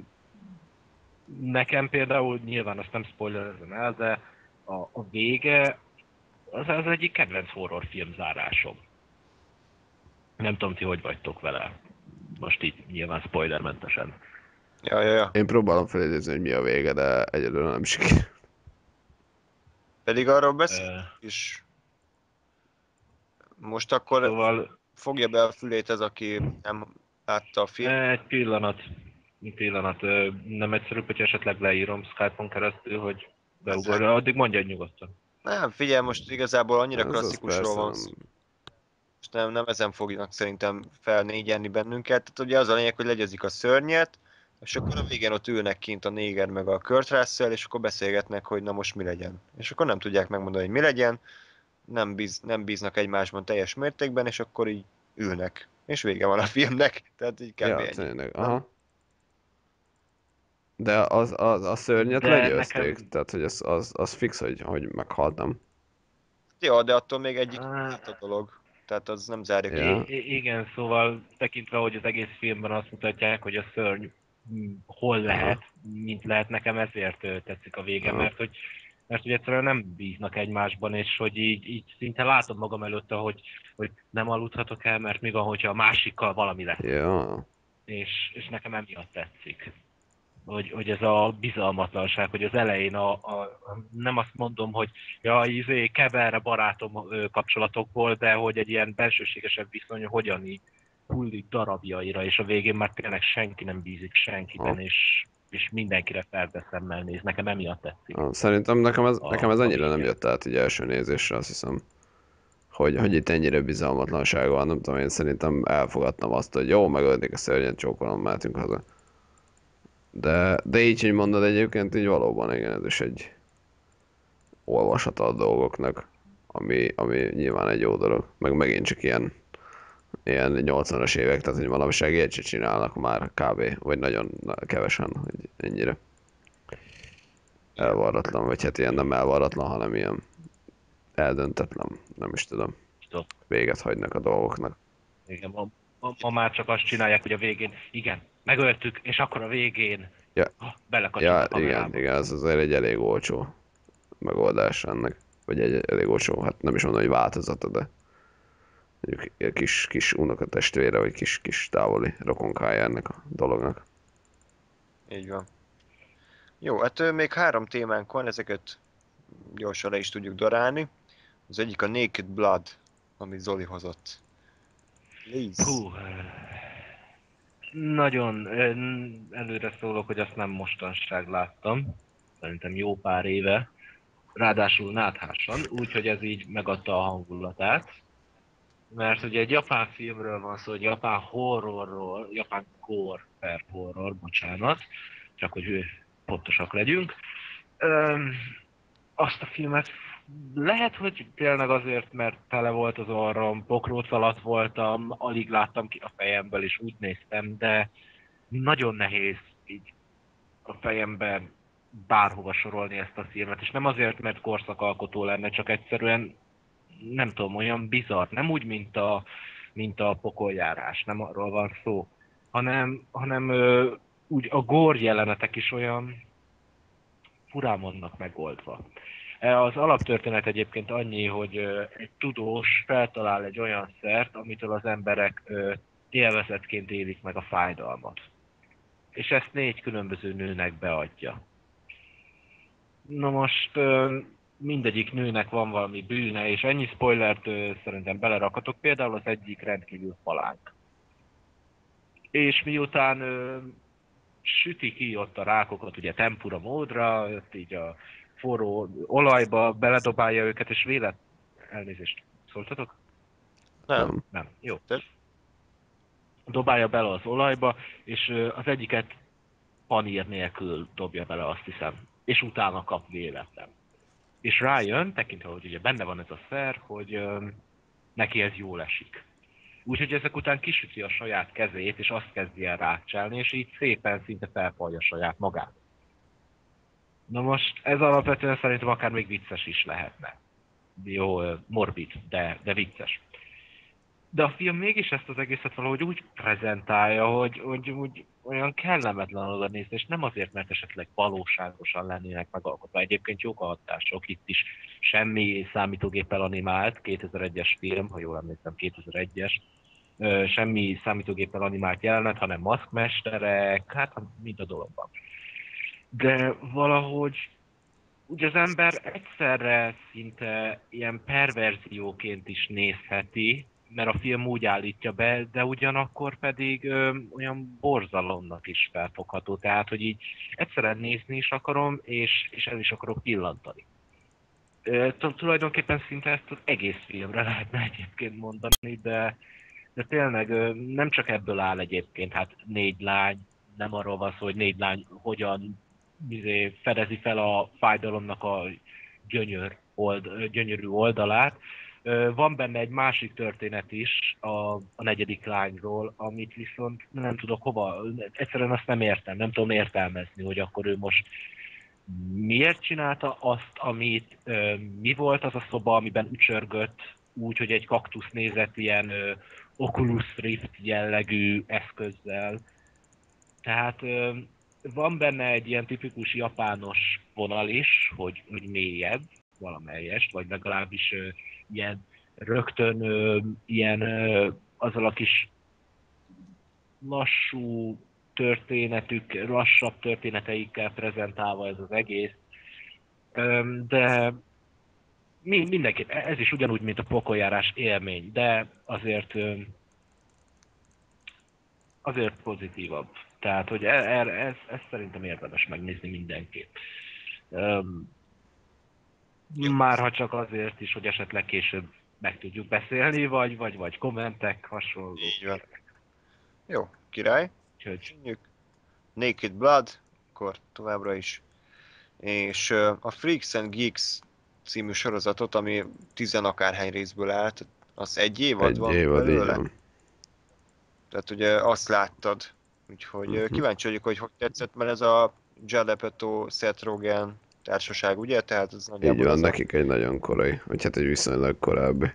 nekem például, nyilván azt nem spoilerezem el, de a vége az egyik kedvenc horrorfilm zárásom. Nem tudom, ti hogy vagytok vele. Most így nyilván spoilermentesen. Ja. Én próbálom felidézni, hogy mi a vége, de egyelőre nem sikerül. Pedig arról beszél is. Most akkor Szóval fogja be a fülét ez, aki nem látta a film. egy pillanat. Nem egyszerűbb, hogy esetleg leírom Skype-on keresztül, hogy beugorja. Addig mondja nyugodtan. Nem, figyelj, most igazából annyira Ez az klasszikusról persze van szó. Most nem ezen fognak szerintem felnégyenni bennünket. Tehát ugye az a lényeg, hogy legyezik a szörnyet, és akkor a végén ott ülnek kint a néger meg a Kurt Russell, és akkor beszélgetnek, hogy na most mi legyen. És akkor nem tudják megmondani, hogy mi legyen, nem bíznak egymásban teljes mértékben, és akkor így ülnek. És vége van a filmnek. Tehát így kb. Ja, Ennyi. tényleg, Nem? aha. De a szörnyet De legyőzték? nekem... Tehát, hogy az fix, hogy meghaltam. Ja, de attól még egyik Á, a dolog. Tehát az nem zárja ki. Ja. Igen, szóval tekintve, hogy az egész filmben azt mutatják, hogy a szörny hol lehet, mint lehet, nekem ezért tetszik a vége, Aha. mert hogy egyszerűen nem bíznak egymásban, és hogy így szinte látom magam előtte, hogy nem aludhatok el, mert mi van, hogyha a másikkal valami lesz. Ja. És nekem emiatt tetszik. Hogy ez a bizalmatlanság, hogy az elején nem azt mondom, hogy ja, keverre barátom kapcsolatokból, de hogy egy ilyen bensőségesebb viszony hogyan így hullik darabjaira, és a végén már tényleg senki nem bízik senkiben, Ha. és mindenkire ferdeszemmel néz. Nekem emiatt tetszik. Szerintem nekem ez A annyira nem vége. jött át így első nézésre, azt hiszem. Hogy itt ennyire bizalmatlanság van, nem tudom, én szerintem elfogadtam azt, hogy jó, megölték a szörnyet, csókolom, mehetünk haza. De így, hogy mondod egyébként, így valóban igen, ez is egy olvasata a dolgoknak, ami nyilván egy jó dolog. Meg megint csak ilyen 80-as évek, tehát hogy manapság ilyet se csinálnak már kb. Vagy nagyon kevesen, hogy ennyire elvarratlan, vagy hát ilyen nem elvarratlan, hanem ilyen eldöntetlen, nem is tudom. Tudom. Véget hagynak a dolgoknak. Igen, ma már csak azt csinálják, hogy a végén, igen, megöltük, és akkor a végén Ja, belekacsint ja a kamerába. igen, ez azért egy elég olcsó megoldás ennek. Vagy egy elég olcsó, hát nem is mondom, hogy változata, de mondjuk egy kis unokatestvére, vagy kis távoli rokonkája ennek a dolognak. Így van. Jó, hát még 3 témánk van, ezeket gyorsan le is tudjuk darálni. Az egyik a Naked Blood, amit Zoli hozott. Liz. Hú, nagyon előre szólok, hogy azt nem mostanság láttam. Szerintem jó pár éve. Ráadásul náthásan, úgyhogy ez így megadta a hangulatát. Mert ugye egy japán filmről van szó, egy japán horrorról, japán gore per horror, bocsánat, csak hogy pontosak legyünk. Azt a filmet lehet, hogy tényleg azért, mert tele volt az orrom, pokróc alatt voltam, alig láttam ki a fejemből, és úgy néztem, de nagyon nehéz így a fejembe bárhova sorolni ezt a filmet, és nem azért, mert korszakalkotó lenne, csak egyszerűen nem tudom, olyan bizarr, nem úgy, mint a pokoljárás, nem arról van szó, hanem úgy a gór jelenetek is olyan furán vannak megoldva. Az alaptörténet egyébként annyi, hogy egy tudós feltalál egy olyan szert, amitől az emberek élvezetként élik meg a fájdalmat. és ezt 4 különböző nőnek beadja. Na most mindegyik nőnek van valami bűne, és ennyi spoilert szerintem belerakhatok. Például az egyik rendkívül palánk. És miután süti ki ott a rákokat, ugye tempura módra, ott így a forró olajba beledobálja őket, és elnézést, szóltatok? Nem. Nem, jó. Te- Dobálja bele az olajba, és az egyiket panír nélkül dobja bele, azt hiszem. És utána kap véletlen. És rájön, tekintve, hogy ugye benne van ez a szer, hogy neki ez jól esik. Úgyhogy ezek után kisüti a saját kezét, és azt kezdi el rácselni, és így szépen szinte felfalja saját magát. Na most ez alapvetően szerintem akár még vicces is lehetne. Jó, morbid, de vicces. De a film mégis ezt az egészet valahogy úgy prezentálja, hogy úgy olyan kellemetlen oda nézni, és nem azért, mert esetleg valóságosan lennének megalkotva. Egyébként jók a hatások, itt is semmi számítógéppel animált, 2001-es film, ha jól emlékszem, 2001-es, semmi számítógéppel animált jelenet, hanem maszkmesterek, hát mind a dologban. De valahogy úgy az ember egyszerre szinte ilyen perverzióként is nézheti, mert a film úgy állítja be, de ugyanakkor pedig olyan borzalomnak is felfogható. Tehát, hogy így egyszerre nézni is akarom, és el is akarok pillantani. Tulajdonképpen szinte ezt az egész filmre lehetne egyébként mondani, de tényleg nem csak ebből áll egyébként, hát 4 lány, nem arról van szó, hogy 4 lány hogyan fedezi fel a fájdalomnak a gyönyörű oldalát. Van benne egy másik történet is a 4. lányról, amit viszont nem tudok hova, egyszerűen azt nem értem, nem tudom értelmezni, hogy akkor ő most miért csinálta azt, amit, mi volt az a szoba, amiben ücsörgött, úgy, hogy egy kaktusz nézett ilyen Oculus Rift jellegű eszközzel. Tehát van benne egy ilyen tipikus japános vonal is, hogy mélyebb valamelyest, vagy legalábbis ilyen rögtön ilyen azzal a kis lassú lassabb történeteikkel prezentálva ez az egész. De mindenképp, ez is ugyanúgy, mint a pokoljárás élmény, de azért pozitívabb. Tehát, hogy ezt szerintem érdemes megnézni mindenképp. Már ha csak azért is, hogy esetleg később meg tudjuk beszélni, vagy kommentek, hasonló. Így van. Jó, király. Úgyhogy Köszönjük. Naked Blood, akkor továbbra is. És a Freaks and Geeks című sorozatot, ami 10 akárhány részből állt, az egy évad Egy van évad, így belőle? van. Tehát ugye azt láttad, úgyhogy kíváncsi vagyok, hogy tetszett, mert ez a Judd Apatow, Seth Rogen társaság, ugye? Tehát ez Így nagyjából van, az nekik egy nagyon korai, vagy hát egy viszonylag korábbi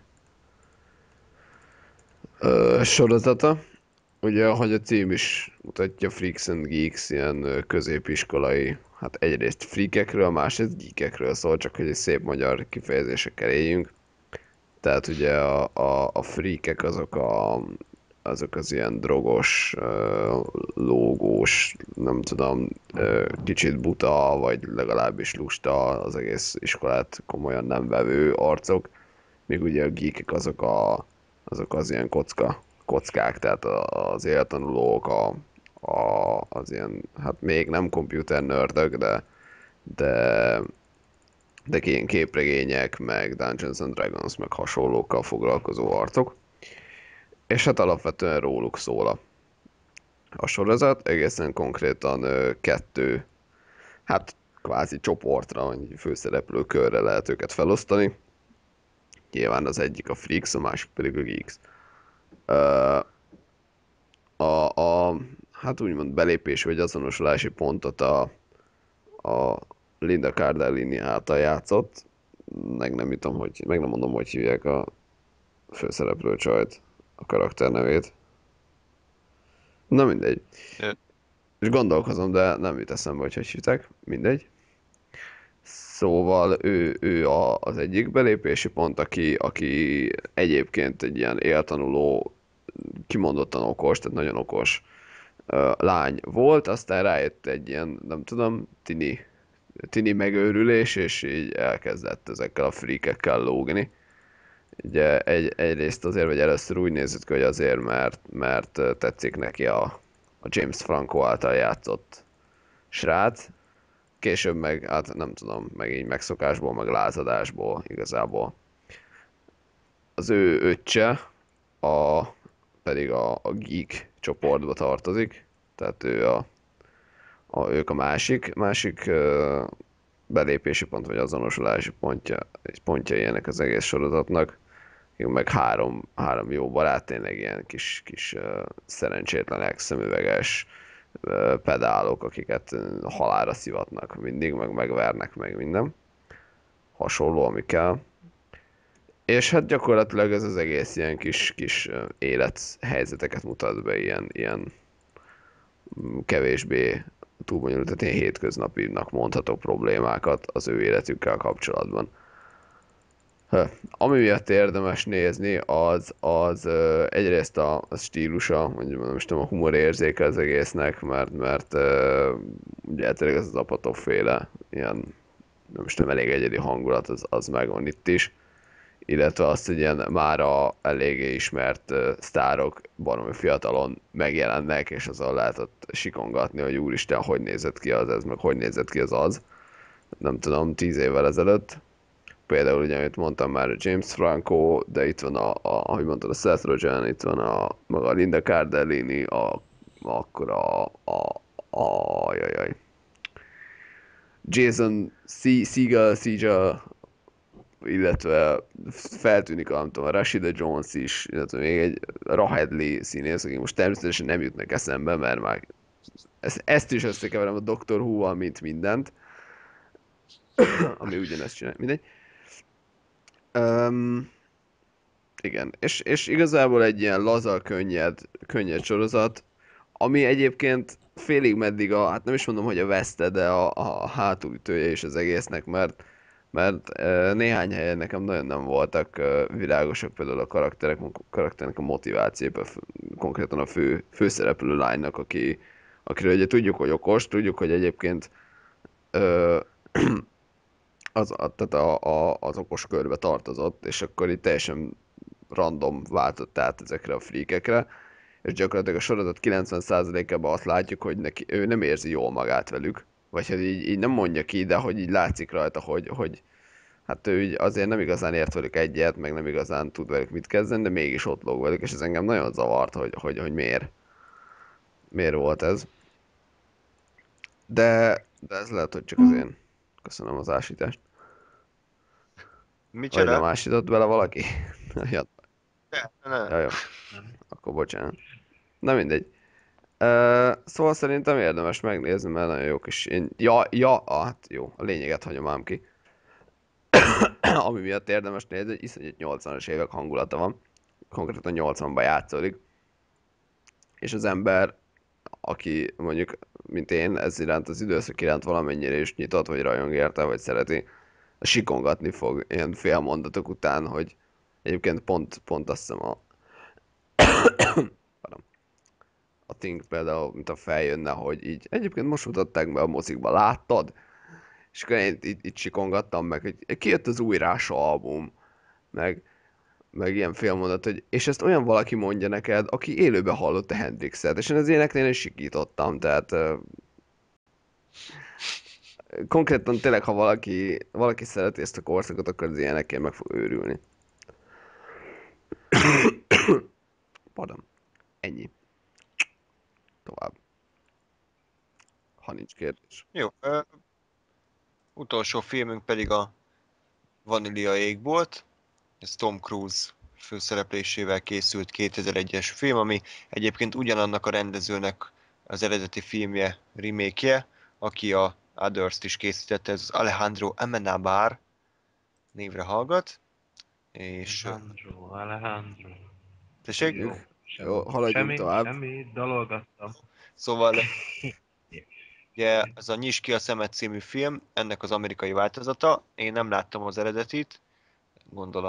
sorozata. Ugye, ahogy a cím is mutatja, Freaks and Geeks, ilyen középiskolai, hát egyrészt freakekről, másrészt geekekről szól, csak hogy egy szép magyar kifejezésekkel éljünk. Tehát ugye a freakek azok az ilyen drogos, lógós, nem tudom, kicsit buta, vagy legalábbis lusta, az egész iskolát komolyan nem vevő arcok, míg ugye a geekek azok az ilyen kockák, tehát az éltanulók, az ilyen, hát még nem computer nördök, de ilyen képregények, meg Dungeons and Dragons, meg hasonlókkal foglalkozó arcok. És hát alapvetően róluk szól a sorozat, egészen konkrétan 2, hát kvázi csoportra, vagy főszereplő körre lehet őket felosztani. Nyilván az egyik a Freaks, a másik pedig a Geeks. Hát úgymond belépés vagy azonosulási pontot a Linda Cardellini által játszott, meg nem mondom, hogy hívják a főszereplő csajt, a karakter nevét. Na mindegy. És gondolkozom, de nem jut eszembe, hogy hívták. Mindegy. Szóval ő az egyik belépési pont, aki egyébként egy ilyen éltanuló, kimondottan okos, tehát nagyon okos lány volt, aztán rájött egy ilyen, nem tudom, tini megőrülés, és így elkezdett ezekkel a freakekkel lógni. Ugye egyrészt azért, vagy először úgy nézett ki, hogy azért, mert tetszik neki a James Franco által játszott srác. Később meg, hát nem tudom, meg így megszokásból, meg lázadásból igazából. Az ő öccse, a, pedig a geek csoportba tartozik, tehát ők a másik belépési pont, vagy azonosulási pontja ilyenek az egész sorozatnak. Meg három jó barát, tényleg ilyen kis szerencsétlenek, szemüveges pedálok, akiket halálra szivatnak mindig, meg megvernek, meg minden. Hasonló, ami kell. És hát gyakorlatilag ez az egész ilyen kis élethelyzeteket mutat be, ilyen kevésbé túlbonyolult, tehát ilyen hétköznapinak mondható problémákat az ő életükkel kapcsolatban. Ami miatt érdemes nézni, az egyrészt a stílusa, mondjuk nem is tudom, a humorérzéke az egésznek, mert ugye tényleg ez az Apatow féle ilyen, nem is tudom, elég egyedi hangulat, az megvan itt is. Illetve azt, hogy ilyen mára eléggé ismert sztárok baromi fiatalon megjelennek, és azon lehetett sikongatni, hogy úristen, hogy nézett ki az ez, meg hogy nézett ki az. Nem tudom, 10 évvel ezelőtt. Például ugye, amit mondtam már, a James Franco, de itt van ahogy mondtad, a Seth Rogen, itt van maga a Linda Cardellini, akkor jajjaj. Jason Segel, illetve feltűnik nem tudom, a Rashida Jones is, illetve még egy Rahedli színész, aki most természetesen nem jutnak eszembe, mert már ezt is összekeverem a Doctor Who-val, mint mindent, ami ugyanezt csinál, mindegy. Igen, és igazából egy ilyen laza, könnyed sorozat, ami egyébként félig meddig hát nem is mondom, hogy a veszte, de a hátulütője is az egésznek, mert néhány helyen nekem nagyon nem voltak világosak, például a karakternek a motivációja, konkrétan a főszereplő lánynak, akiről ugye tudjuk, hogy okos, tudjuk, hogy egyébként ö, tehát az okos körbe tartozott, és akkor itt teljesen random váltott át ezekre a freakekre, és gyakorlatilag a sorozat 90%-ában azt látjuk, hogy ő nem érzi jól magát velük, vagy hogy így nem mondja ki, de hogy így látszik rajta, hogy hát ő így azért nem igazán ért velük egyet, meg nem igazán tud velük mit kezdeni, de mégis ott lóg velük, és ez engem nagyon zavart, hogy miért volt ez. De ez lehet, hogy csak az én. Köszönöm az ásítást. Vagy Micsoda? nem ásított bele valaki? Ja, Ne. jó. Akkor bocsánat. Na mindegy. Szóval szerintem érdemes megnézni, mert nagyon jó kis... Hát jó, a lényeget hagyom ám ki. Ami miatt érdemes nézni, hogy iszonyat 80-as évek hangulata van. Konkrétan 80-ban játszódik. És az ember, aki mondjuk, mint én, ez iránt az időszak iránt valamennyire is nyitott, vagy rajong érte, vagy szereti, sikongatni fog ilyen fél mondatok után, hogy egyébként pont azt hiszem a Thing például, mint a feljönne, hogy így egyébként most mutatták be a mozikba, láttad? És akkor én itt sikongattam meg, hogy kijött az új Rása album, meg ilyen félmondat, hogy és ezt olyan valaki mondja neked, aki élőben hallotta Hendrixet, és én az éneknél is sikítottam, tehát konkrétan tényleg, ha valaki szereti ezt a korszakot, akkor az ilyenekkel meg fog őrülni. Pardon. Ennyi. Tovább. Ha nincs kérdés. Jó, utolsó filmünk pedig a Vanília égbolt. Ez Tom Cruise főszereplésével készült 2001-es film, ami egyébként ugyanannak a rendezőnek az eredeti filmje, remake-je, aki a Others-t is készítette, ez az Alejandro Amenábar névre hallgat. És... Alejandro. Tessék? Jó, haladjunk tovább. Semmi, dalolgattam. Szóval ugye ez a Nyisd ki a szemed című film, ennek az amerikai változata. Én nem láttam az eredetit, gondolom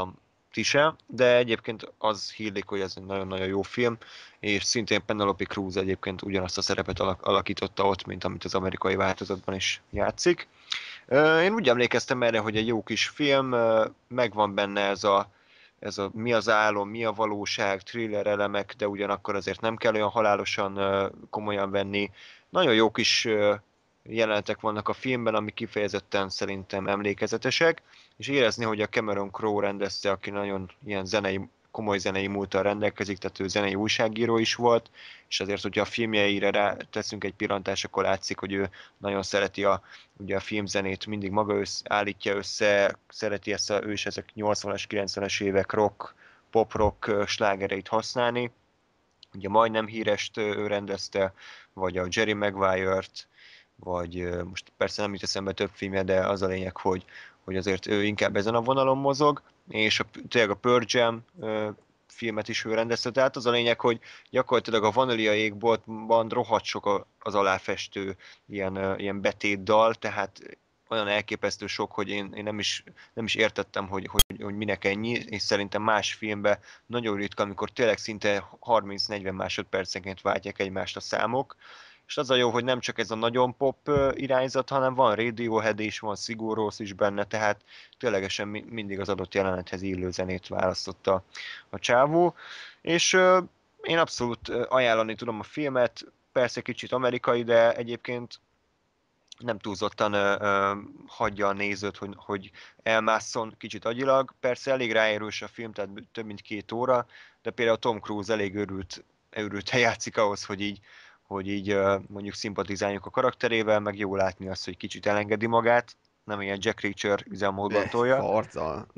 se, de egyébként az hírlik, hogy ez egy nagyon-nagyon jó film, és szintén Penelope Cruz egyébként ugyanazt a szerepet alakította ott, mint amit az amerikai változatban is játszik. Én úgy emlékeztem erre, hogy egy jó kis film, megvan benne ez a mi az álom, mi a valóság, thriller elemek, de ugyanakkor azért nem kell olyan halálosan komolyan venni. Nagyon jó kis jelenetek vannak a filmben, ami kifejezetten szerintem emlékezetesek, és érezni, hogy a Cameron Crowe rendezte, aki nagyon ilyen komoly zenei múlttal rendelkezik, tehát ő zenei újságíró is volt, és azért, hogyha a filmjeire rá teszünk egy pillantást, akkor látszik, hogy ő nagyon szereti ugye a filmzenét, mindig maga állítja össze, szereti ő is ezek 80-as, 90-es évek pop-rock slágereit használni. Ugye majdnem hírest ő rendezte, vagy a Jerry Maguire-t, vagy most persze nem jut eszembe több filmje, de az a lényeg, hogy azért ő inkább ezen a vonalon mozog, és tényleg a Pearl Jam filmet is ő rendezte, tehát az a lényeg, hogy gyakorlatilag a Vanília égboltban rohadt sok az aláfestő ilyen betétdal, tehát olyan elképesztő sok, hogy én nem is értettem, hogy minek ennyi, és szerintem más filmben nagyon ritka, amikor tényleg szinte 30-40 másodpercenként váltják egymást a számok, és az a jó, hogy nem csak ez a nagyon pop irányzat, hanem van Radiohead is, van Sigur Rós is benne, tehát ténylegesen mindig az adott jelenethez illő zenét választotta a csávó, és én abszolút ajánlani tudom a filmet, persze kicsit amerikai, de egyébként nem túlzottan hagyja a nézőt, hogy elmásszon kicsit agyilag. Persze elég ráérős a film, tehát több mint 2 óra, de például Tom Cruise elég őrülten játszik ahhoz, hogy így mondjuk szimpatizáljuk a karakterével, meg jó látni azt, hogy kicsit elengedi magát, nem ilyen Jack Reacher üzemmódban tolja. Farca.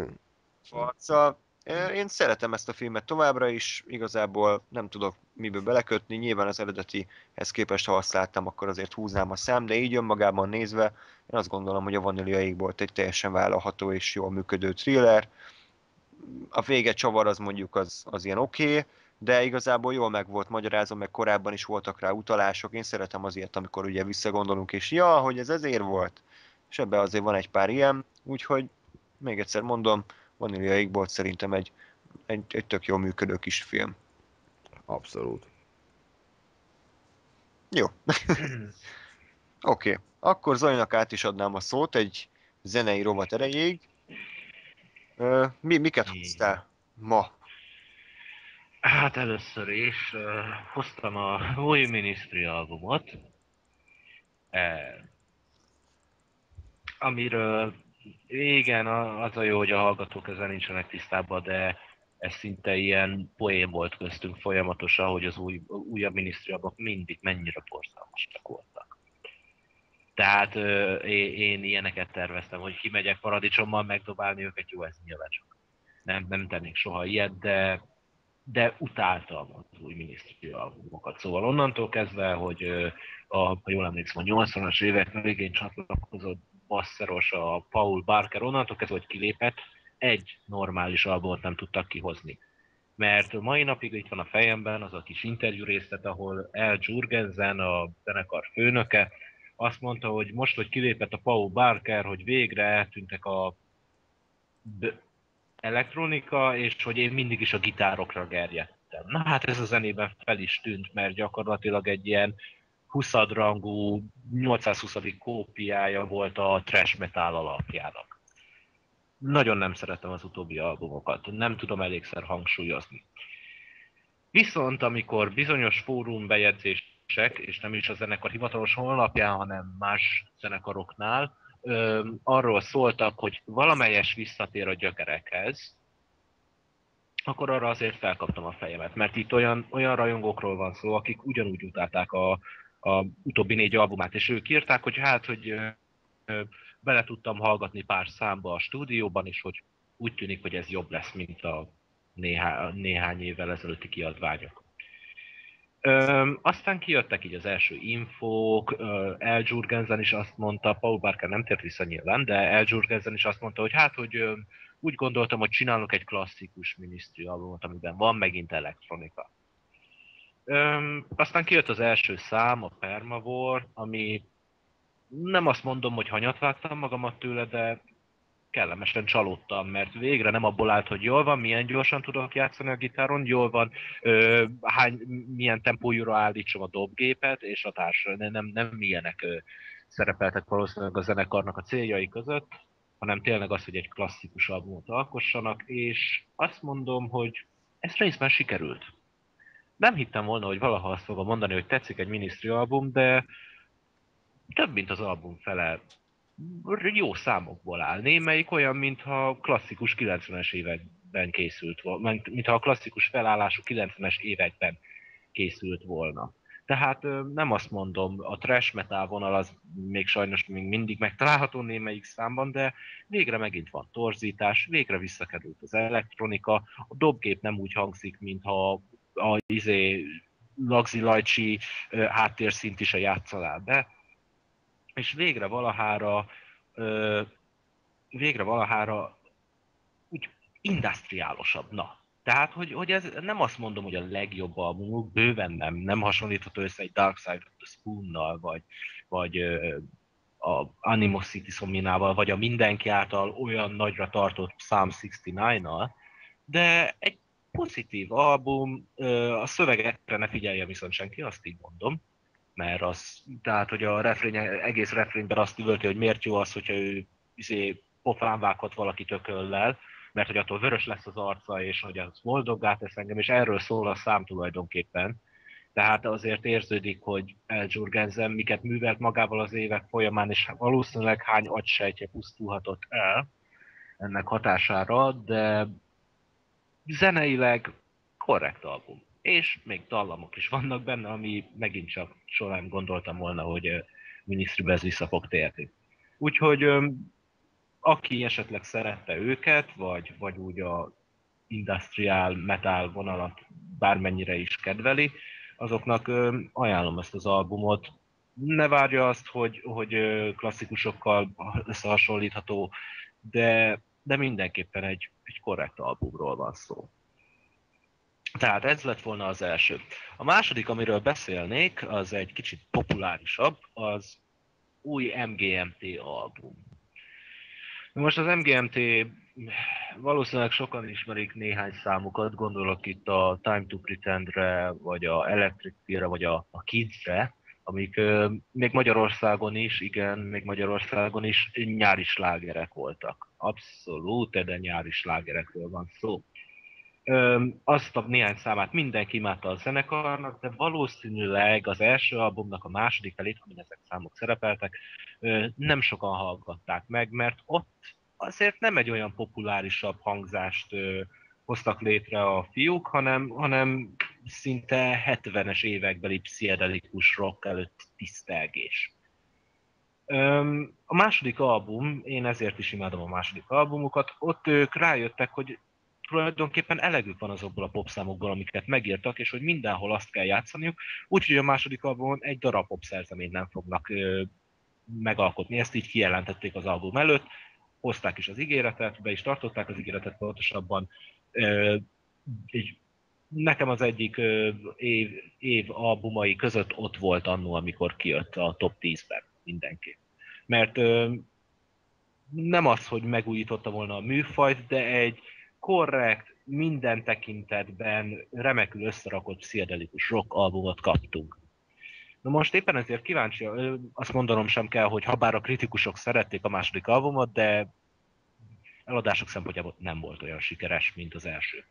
Farca. Én szeretem ezt a filmet továbbra is, igazából nem tudok miből belekötni, nyilván az eredetihez képest, ha azt láttam, akkor azért húznám a szám, de így önmagában nézve, én azt gondolom, hogy a Vanília égbolt egy teljesen vállalható és jól működő thriller. A vége csavar az mondjuk az ilyen oké, de igazából jól meg volt magyarázva, meg korábban is voltak rá utalások. Én szeretem azért, amikor ugye visszagondolunk, és ja, hogy ez ezért volt. És ebben azért van egy pár ilyen, úgyhogy még egyszer mondom, Vanília égbolt szerintem egy tök jól működő kis film. Abszolút. Jó. Oké. Akkor Zolinak át is adnám a szót egy zenei rovat erejéig. Miket hoztál ma? Hát először is hoztam a új Ministry albumot, eh, amiről igen, az a jó, hogy a hallgatók ezzel nincsenek tisztában, de ez szinte ilyen poén volt köztünk folyamatosan, hogy az újabb Ministry albumok mindig mennyire borzalmasak voltak. Tehát én ilyeneket terveztem, hogy kimegyek paradicsommal megdobálni őket, jó, ez nyilván csak nem tennék soha ilyet, de utáltam az új Ministry albumokat. Szóval onnantól kezdve, hogy ha jól emlékszem, a 80-as évek végén csatlakozott basszeros a Paul Barker, onnantól kezdve, hogy kilépett, egy normális albumot nem tudtak kihozni. Mert mai napig itt van a fejemben az a kis interjú részlet, ahol Al Jurgensen, a zenekar főnöke, azt mondta, hogy most, hogy kilépett a Paul Barker, hogy végre eltűntek a elektronika, és hogy én mindig is a gitárokra gerjedtem. Na hát ez a zenében fel is tűnt, mert gyakorlatilag egy ilyen 20 rangú, 820. kópiája volt a thrash metal alapjának. Nagyon nem szeretem az utóbbi albumokat, nem tudom elégszer hangsúlyozni. Viszont amikor bizonyos fórumbejegyzések, és nem is a zenekar hivatalos honlapján, hanem más zenekaroknál, arról szóltak, hogy valamelyes visszatér a gyökerekhez, akkor arra azért felkaptam a fejemet, mert itt olyan rajongókról van szó, akik ugyanúgy utálták a utóbbi 4 albumát, és ők írták, hogy hát, hogy bele tudtam hallgatni pár számba a stúdióban, és hogy úgy tűnik, hogy ez jobb lesz, mint a néhány évvel ezelőtti kiadványok. Aztán kijöttek így az első infók, Al Jurgensen is azt mondta, Paul Barker nem tért vissza nyilván, de Al Jurgensen is azt mondta, hogy hát, hogy úgy gondoltam, hogy csinálok egy klasszikus Ministry albumot, amiben van megint elektronika. Aztán kijött az első szám, a Permawar, ami nem azt mondom, hogy hanyat vágtam magamat tőle, de kellemesen csalódtam, mert végre nem abból állt, hogy jól van, milyen gyorsan tudok játszani a gitáron, jól van, milyen tempójúra állítsam a dobgépet, és a nem ilyenek szerepeltek valószínűleg a zenekarnak a céljai között, hanem tényleg az, hogy egy klasszikus albumot alkossanak, és azt mondom, hogy ez részben sikerült. Nem hittem volna, hogy valaha azt fogom mondani, hogy tetszik egy Ministry album, de több, mint az album fele jó számokból áll. Némelyik olyan, mintha klasszikus 90-es években készült volna, mintha a klasszikus felállású 90-es években készült volna. Tehát nem azt mondom, a thrash metal vonal az még sajnos még mindig megtalálható némelyik számban, de végre megint van torzítás, végre visszakerült az elektronika, a dobgép nem úgy hangzik, mintha a Lagzi Lajcsi háttérszint is a játszanál be, és végre valahára úgy industriálosabb, na. Tehát, hogy ez nem azt mondom, hogy a legjobb albumuk, bőven nem hasonlítható össze egy Dark Side of the Spoon-nal, vagy a Animosity Somninával, vagy a mindenki által olyan nagyra tartott Psalm 69-nal, de egy pozitív album, a szövegekre ne figyelje viszont senki, azt így mondom, mert tehát, hogy a egész refrényben azt üvölti, hogy miért jó az, hogyha ő pofán vághat valaki tököllel, mert hogy attól vörös lesz az arca, és hogy az boldoggá tesz engem, és erről szól a szám tulajdonképpen. Tehát azért érződik, hogy El Jurgensen miket művelt magával az évek folyamán, és valószínűleg hány agysejtje pusztulhatott el ennek hatására, de zeneileg korrekt album. És még dallamok is vannak benne, ami megint csak során gondoltam volna, hogy Ministrybe ez vissza fog térni. Úgyhogy aki esetleg szerette őket, vagy úgy a industrial metal vonalat bármennyire is kedveli, azoknak ajánlom ezt az albumot. Ne várja azt, hogy klasszikusokkal összehasonlítható, de mindenképpen egy korrekt albumról van szó. Tehát ez lett volna az első. A második, amiről beszélnék, az egy kicsit populárisabb, az új MGMT album. Most az MGMT valószínűleg sokan ismerik néhány számukat, gondolok itt a Time to Pretendre, vagy a Electric Feel-re, vagy a Kids-re, amik még Magyarországon is nyári slágerek voltak. Abszolút, de nyári slágerekről van szó. Azt a néhány számát mindenki imádta a zenekarnak, de valószínűleg az első albumnak a második felét, amin ezek számok szerepeltek, nem sokan hallgatták meg, mert ott azért nem egy olyan populárisabb hangzást hoztak létre a fiúk, hanem szinte 70-es évekbeli pszichedelikus rock előtt tisztelgés. A második album, én ezért is imádom a második albumukat, ott ők rájöttek, hogy tulajdonképpen elegük van azokból a popszámokból, amiket megírtak, és hogy mindenhol azt kell játszaniuk, úgyhogy a második albumon egy darab popszerzeményt nem fognak megalkotni. Ezt így kijelentették az album előtt, hozták is az ígéretet, be is tartották az ígéretet pontosabban. Nekem az egyik év albumai között ott volt annó, amikor kijött a top 10-ben mindenki. Mert nem az, hogy megújította volna a műfajt, de egy korrekt, minden tekintetben remekül összerakott pszichedelikus rock albumot kaptunk. Na most éppen ezért kíváncsi, azt mondanom sem kell, hogy habár a kritikusok szerették a második albumot, de eladások szempontjából nem volt olyan sikeres, mint az első.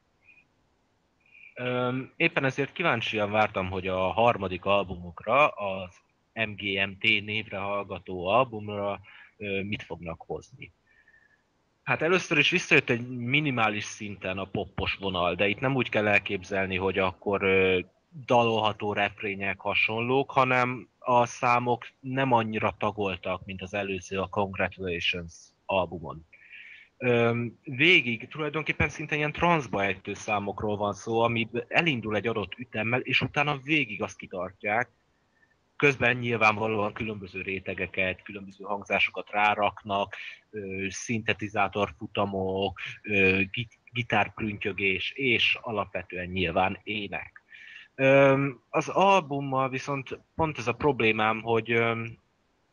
Éppen ezért kíváncsian vártam, hogy a harmadik albumukra, az MGMT névre hallgató albumra mit fognak hozni. Hát először is visszajött egy minimális szinten a poppos vonal, de itt nem úgy kell elképzelni, hogy akkor dalolható refrények hasonlók, hanem a számok nem annyira tagoltak, mint az előző a Congratulations albumon. Végig tulajdonképpen szinte ilyen transzba ejtő számokról van szó, ami elindul egy adott ütemmel, és utána végig azt kitartják. Közben nyilvánvalóan különböző rétegeket, különböző hangzásokat ráraknak, szintetizátorfutamok, gitárprüntjögés, és alapvetően nyilván ének. Az albummal viszont pont ez a problémám, hogy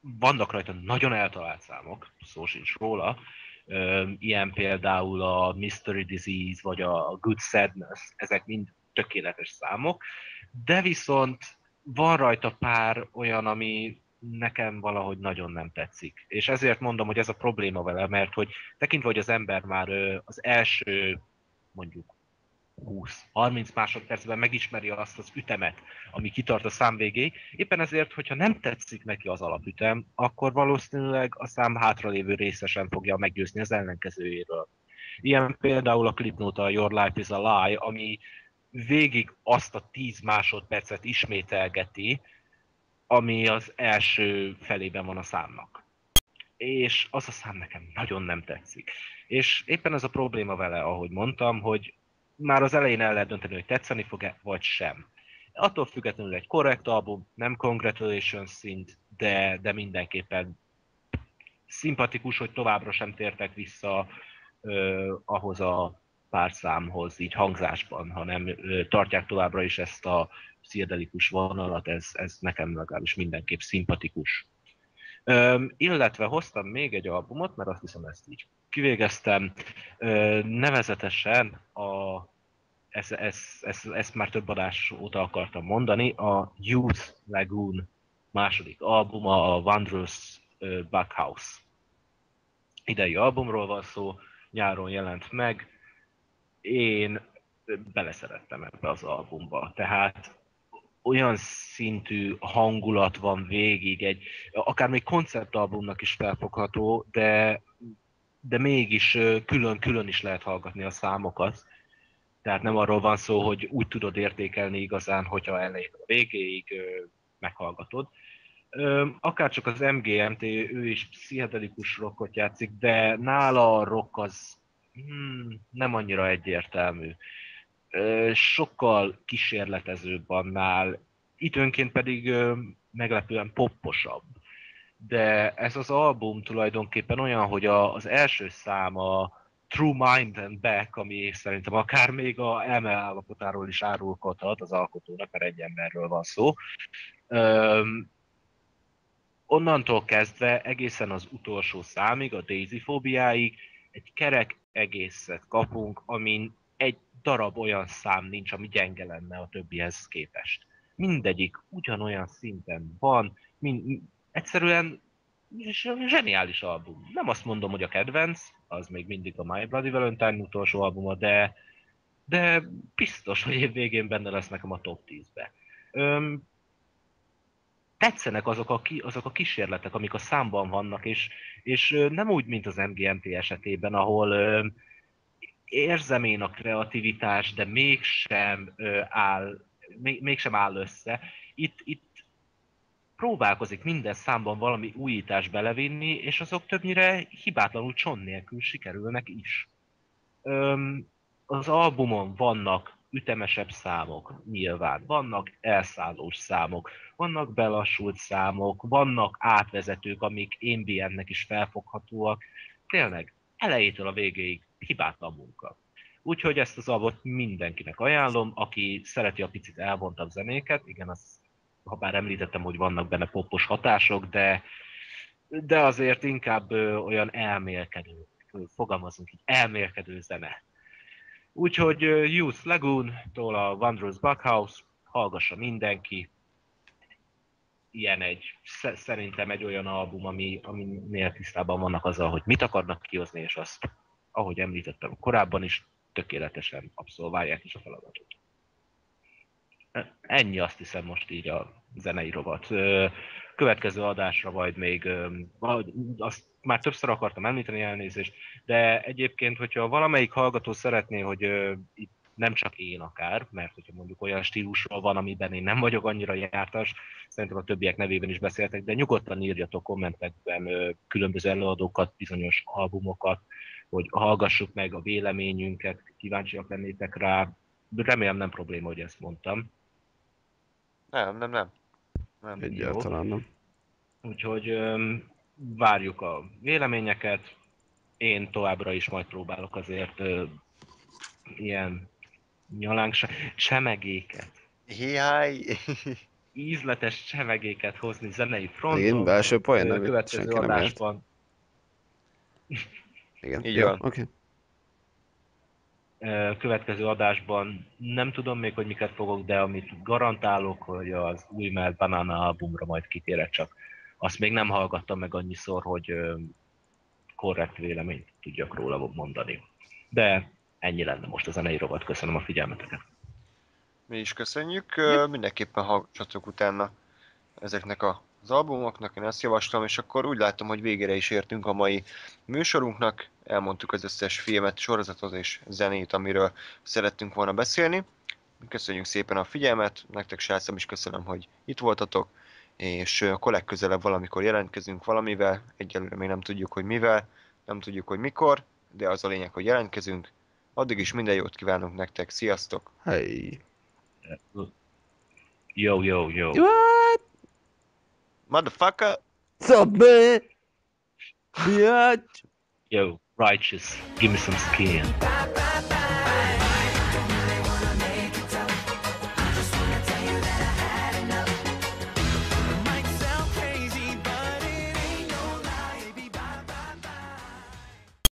vannak rajta nagyon eltalált számok, szó sincs róla, ilyen például a Mystery Disease vagy a Good Sadness, ezek mind tökéletes számok, de viszont van rajta pár olyan, ami nekem valahogy nagyon nem tetszik. És ezért mondom, hogy ez a probléma vele, mert hogy tekintve, hogy az ember már az első mondjuk 20-30 másodpercben megismeri azt az ütemet, ami kitart a szám végéig. Éppen ezért, hogyha nem tetszik neki az alapütem, akkor valószínűleg a szám hátralévő része sem fogja meggyőzni az ellenkezőjéről. Ilyen például a klipnóta a Your Life is a Lie, ami végig azt a 10 másodpercet ismételgeti, ami az első felében van a számnak. És az a szám nekem nagyon nem tetszik. És éppen ez a probléma vele, ahogy mondtam, hogy már az elején el lehet dönteni, hogy tetszeni fog-e, vagy sem. Attól függetlenül egy korrekt album, nem congratulations szint, de mindenképpen szimpatikus, hogy továbbra sem tértek vissza ahhoz a pár számhoz, így hangzásban, hanem tartják továbbra is ezt a pszichedelikus vonalat, ez nekem legalábbis mindenképp szimpatikus. Illetve hoztam még egy albumot, mert azt hiszem ezt így kivégeztem, nevezetesen ezt már több adás óta akartam mondani, a Youth Lagoon második albuma, a Wondrous Backhouse. Idei albumról van szó, nyáron jelent meg, én beleszerettem ebbe az albumba, tehát olyan szintű hangulat van végig, akár még konceptalbumnak is felfogható, de mégis külön-külön is lehet hallgatni a számokat. Tehát nem arról van szó, hogy úgy tudod értékelni igazán, hogyha elejétől a végéig meghallgatod. Akár csak az MGMT, ő is pszichedelikus rockot játszik, de nála a rock az nem annyira egyértelmű. Sokkal kísérletezőbb annál, időnként pedig meglepően popposabb. De ez az album tulajdonképpen olyan, hogy az első szám a True Mind and Back, ami szerintem akár még a elme állapotáról is árulkodhat az alkotónak, mert egy emberről van szó. Onnantól kezdve egészen az utolsó számig, a Daisy fóbiáig egy kerek egészet kapunk, amin egy darab olyan szám nincs, ami gyenge lenne a többihez képest. Mindegyik ugyanolyan szinten van, egyszerűen zseniális album. Nem azt mondom, hogy a kedvenc, az még mindig a My Bloody Valentine utolsó albuma, de biztos, hogy év végén benne lesz nekem a top 10-be. Tetszenek azok a kísérletek, amik a számban vannak, és nem úgy, mint az MGMT esetében, ahol érzem én a kreativitás, de mégsem áll össze. Itt próbálkozik minden számban valami újítást belevinni, és azok többnyire hibátlanul cson nélkül sikerülnek is. Az albumon vannak ütemesebb számok, nyilván, vannak elszállós számok, vannak belassult számok, vannak átvezetők, amik ambientnek is felfoghatóak. Tényleg, elejétől a végéig hibátlan munka. Úgyhogy ezt az albumot mindenkinek ajánlom, aki szereti a picit elvontabb zenéket, igen, ha bár említettem, hogy vannak benne poppos hatások, de azért inkább olyan elmélkedő, fogalmazunk így, elmélkedő zene. Úgyhogy Youth Lagoon-tól a Wondrous Backhouse, hallgassa mindenki. Szerintem egy olyan album, aminél tisztában vannak azzal, hogy mit akarnak kihozni, és azt, ahogy említettem korábban is, tökéletesen abszolválják is a feladatot. Ennyi, azt hiszem, most így a zenei rovat. Következő adásra majd még, azt már többször akartam említeni, elnézést, de egyébként, hogyha valamelyik hallgató szeretné, hogy itt nem csak én akár, mert hogyha mondjuk olyan stílusról van, amiben én nem vagyok annyira jártas, szerintem a többiek nevében is beszéltek, de nyugodtan írjatok kommentekben különböző előadókat, bizonyos albumokat, hogy hallgassuk meg a véleményünket, kíváncsiak lennétek rá. Remélem nem probléma, hogy ezt mondtam. Nem. Egyáltalán nem. Úgyhogy várjuk a véleményeket. Én továbbra is majd próbálok azért ilyen nyalánk csemegéket. Hiáj! ízletes csevegéket hozni zenei Igen, fronton. belső poén, amit Következő senki nem ért. adásban Igen, Így jó, van. oké. következő adásban nem tudom még, hogy miket fogok, de amit garantálok, hogy az új Melt Banana albumra majd kitérek, csak azt még nem hallgattam meg annyiszor, hogy korrekt véleményt tudjak róla mondani. De ennyi lenne most a zenei rovat. Köszönöm a figyelmeteket. Mi is köszönjük, Yep. mindenképpen hallgassatok utána ezeknek az albumoknak, én ezt javaslom, és akkor úgy látom, hogy végére is értünk a mai műsorunknak, elmondtuk az összes filmet, sorozatot és zenét, amiről szerettünk volna beszélni. Köszönjük szépen a figyelmet, nektek srácom is köszönöm, hogy itt voltatok, és akkor legközelebb valamikor jelentkezünk valamivel, egyelőre még nem tudjuk, hogy mivel, nem tudjuk, hogy mikor, de az a lényeg, hogy jelentkezünk. Addig is minden jót kívánunk nektek, sziasztok! Hey. Yo, yo, yo. What? Motherfucker! What's up, man? Bitch. Yo, righteous. Give me some skin. Bye, bye, bye.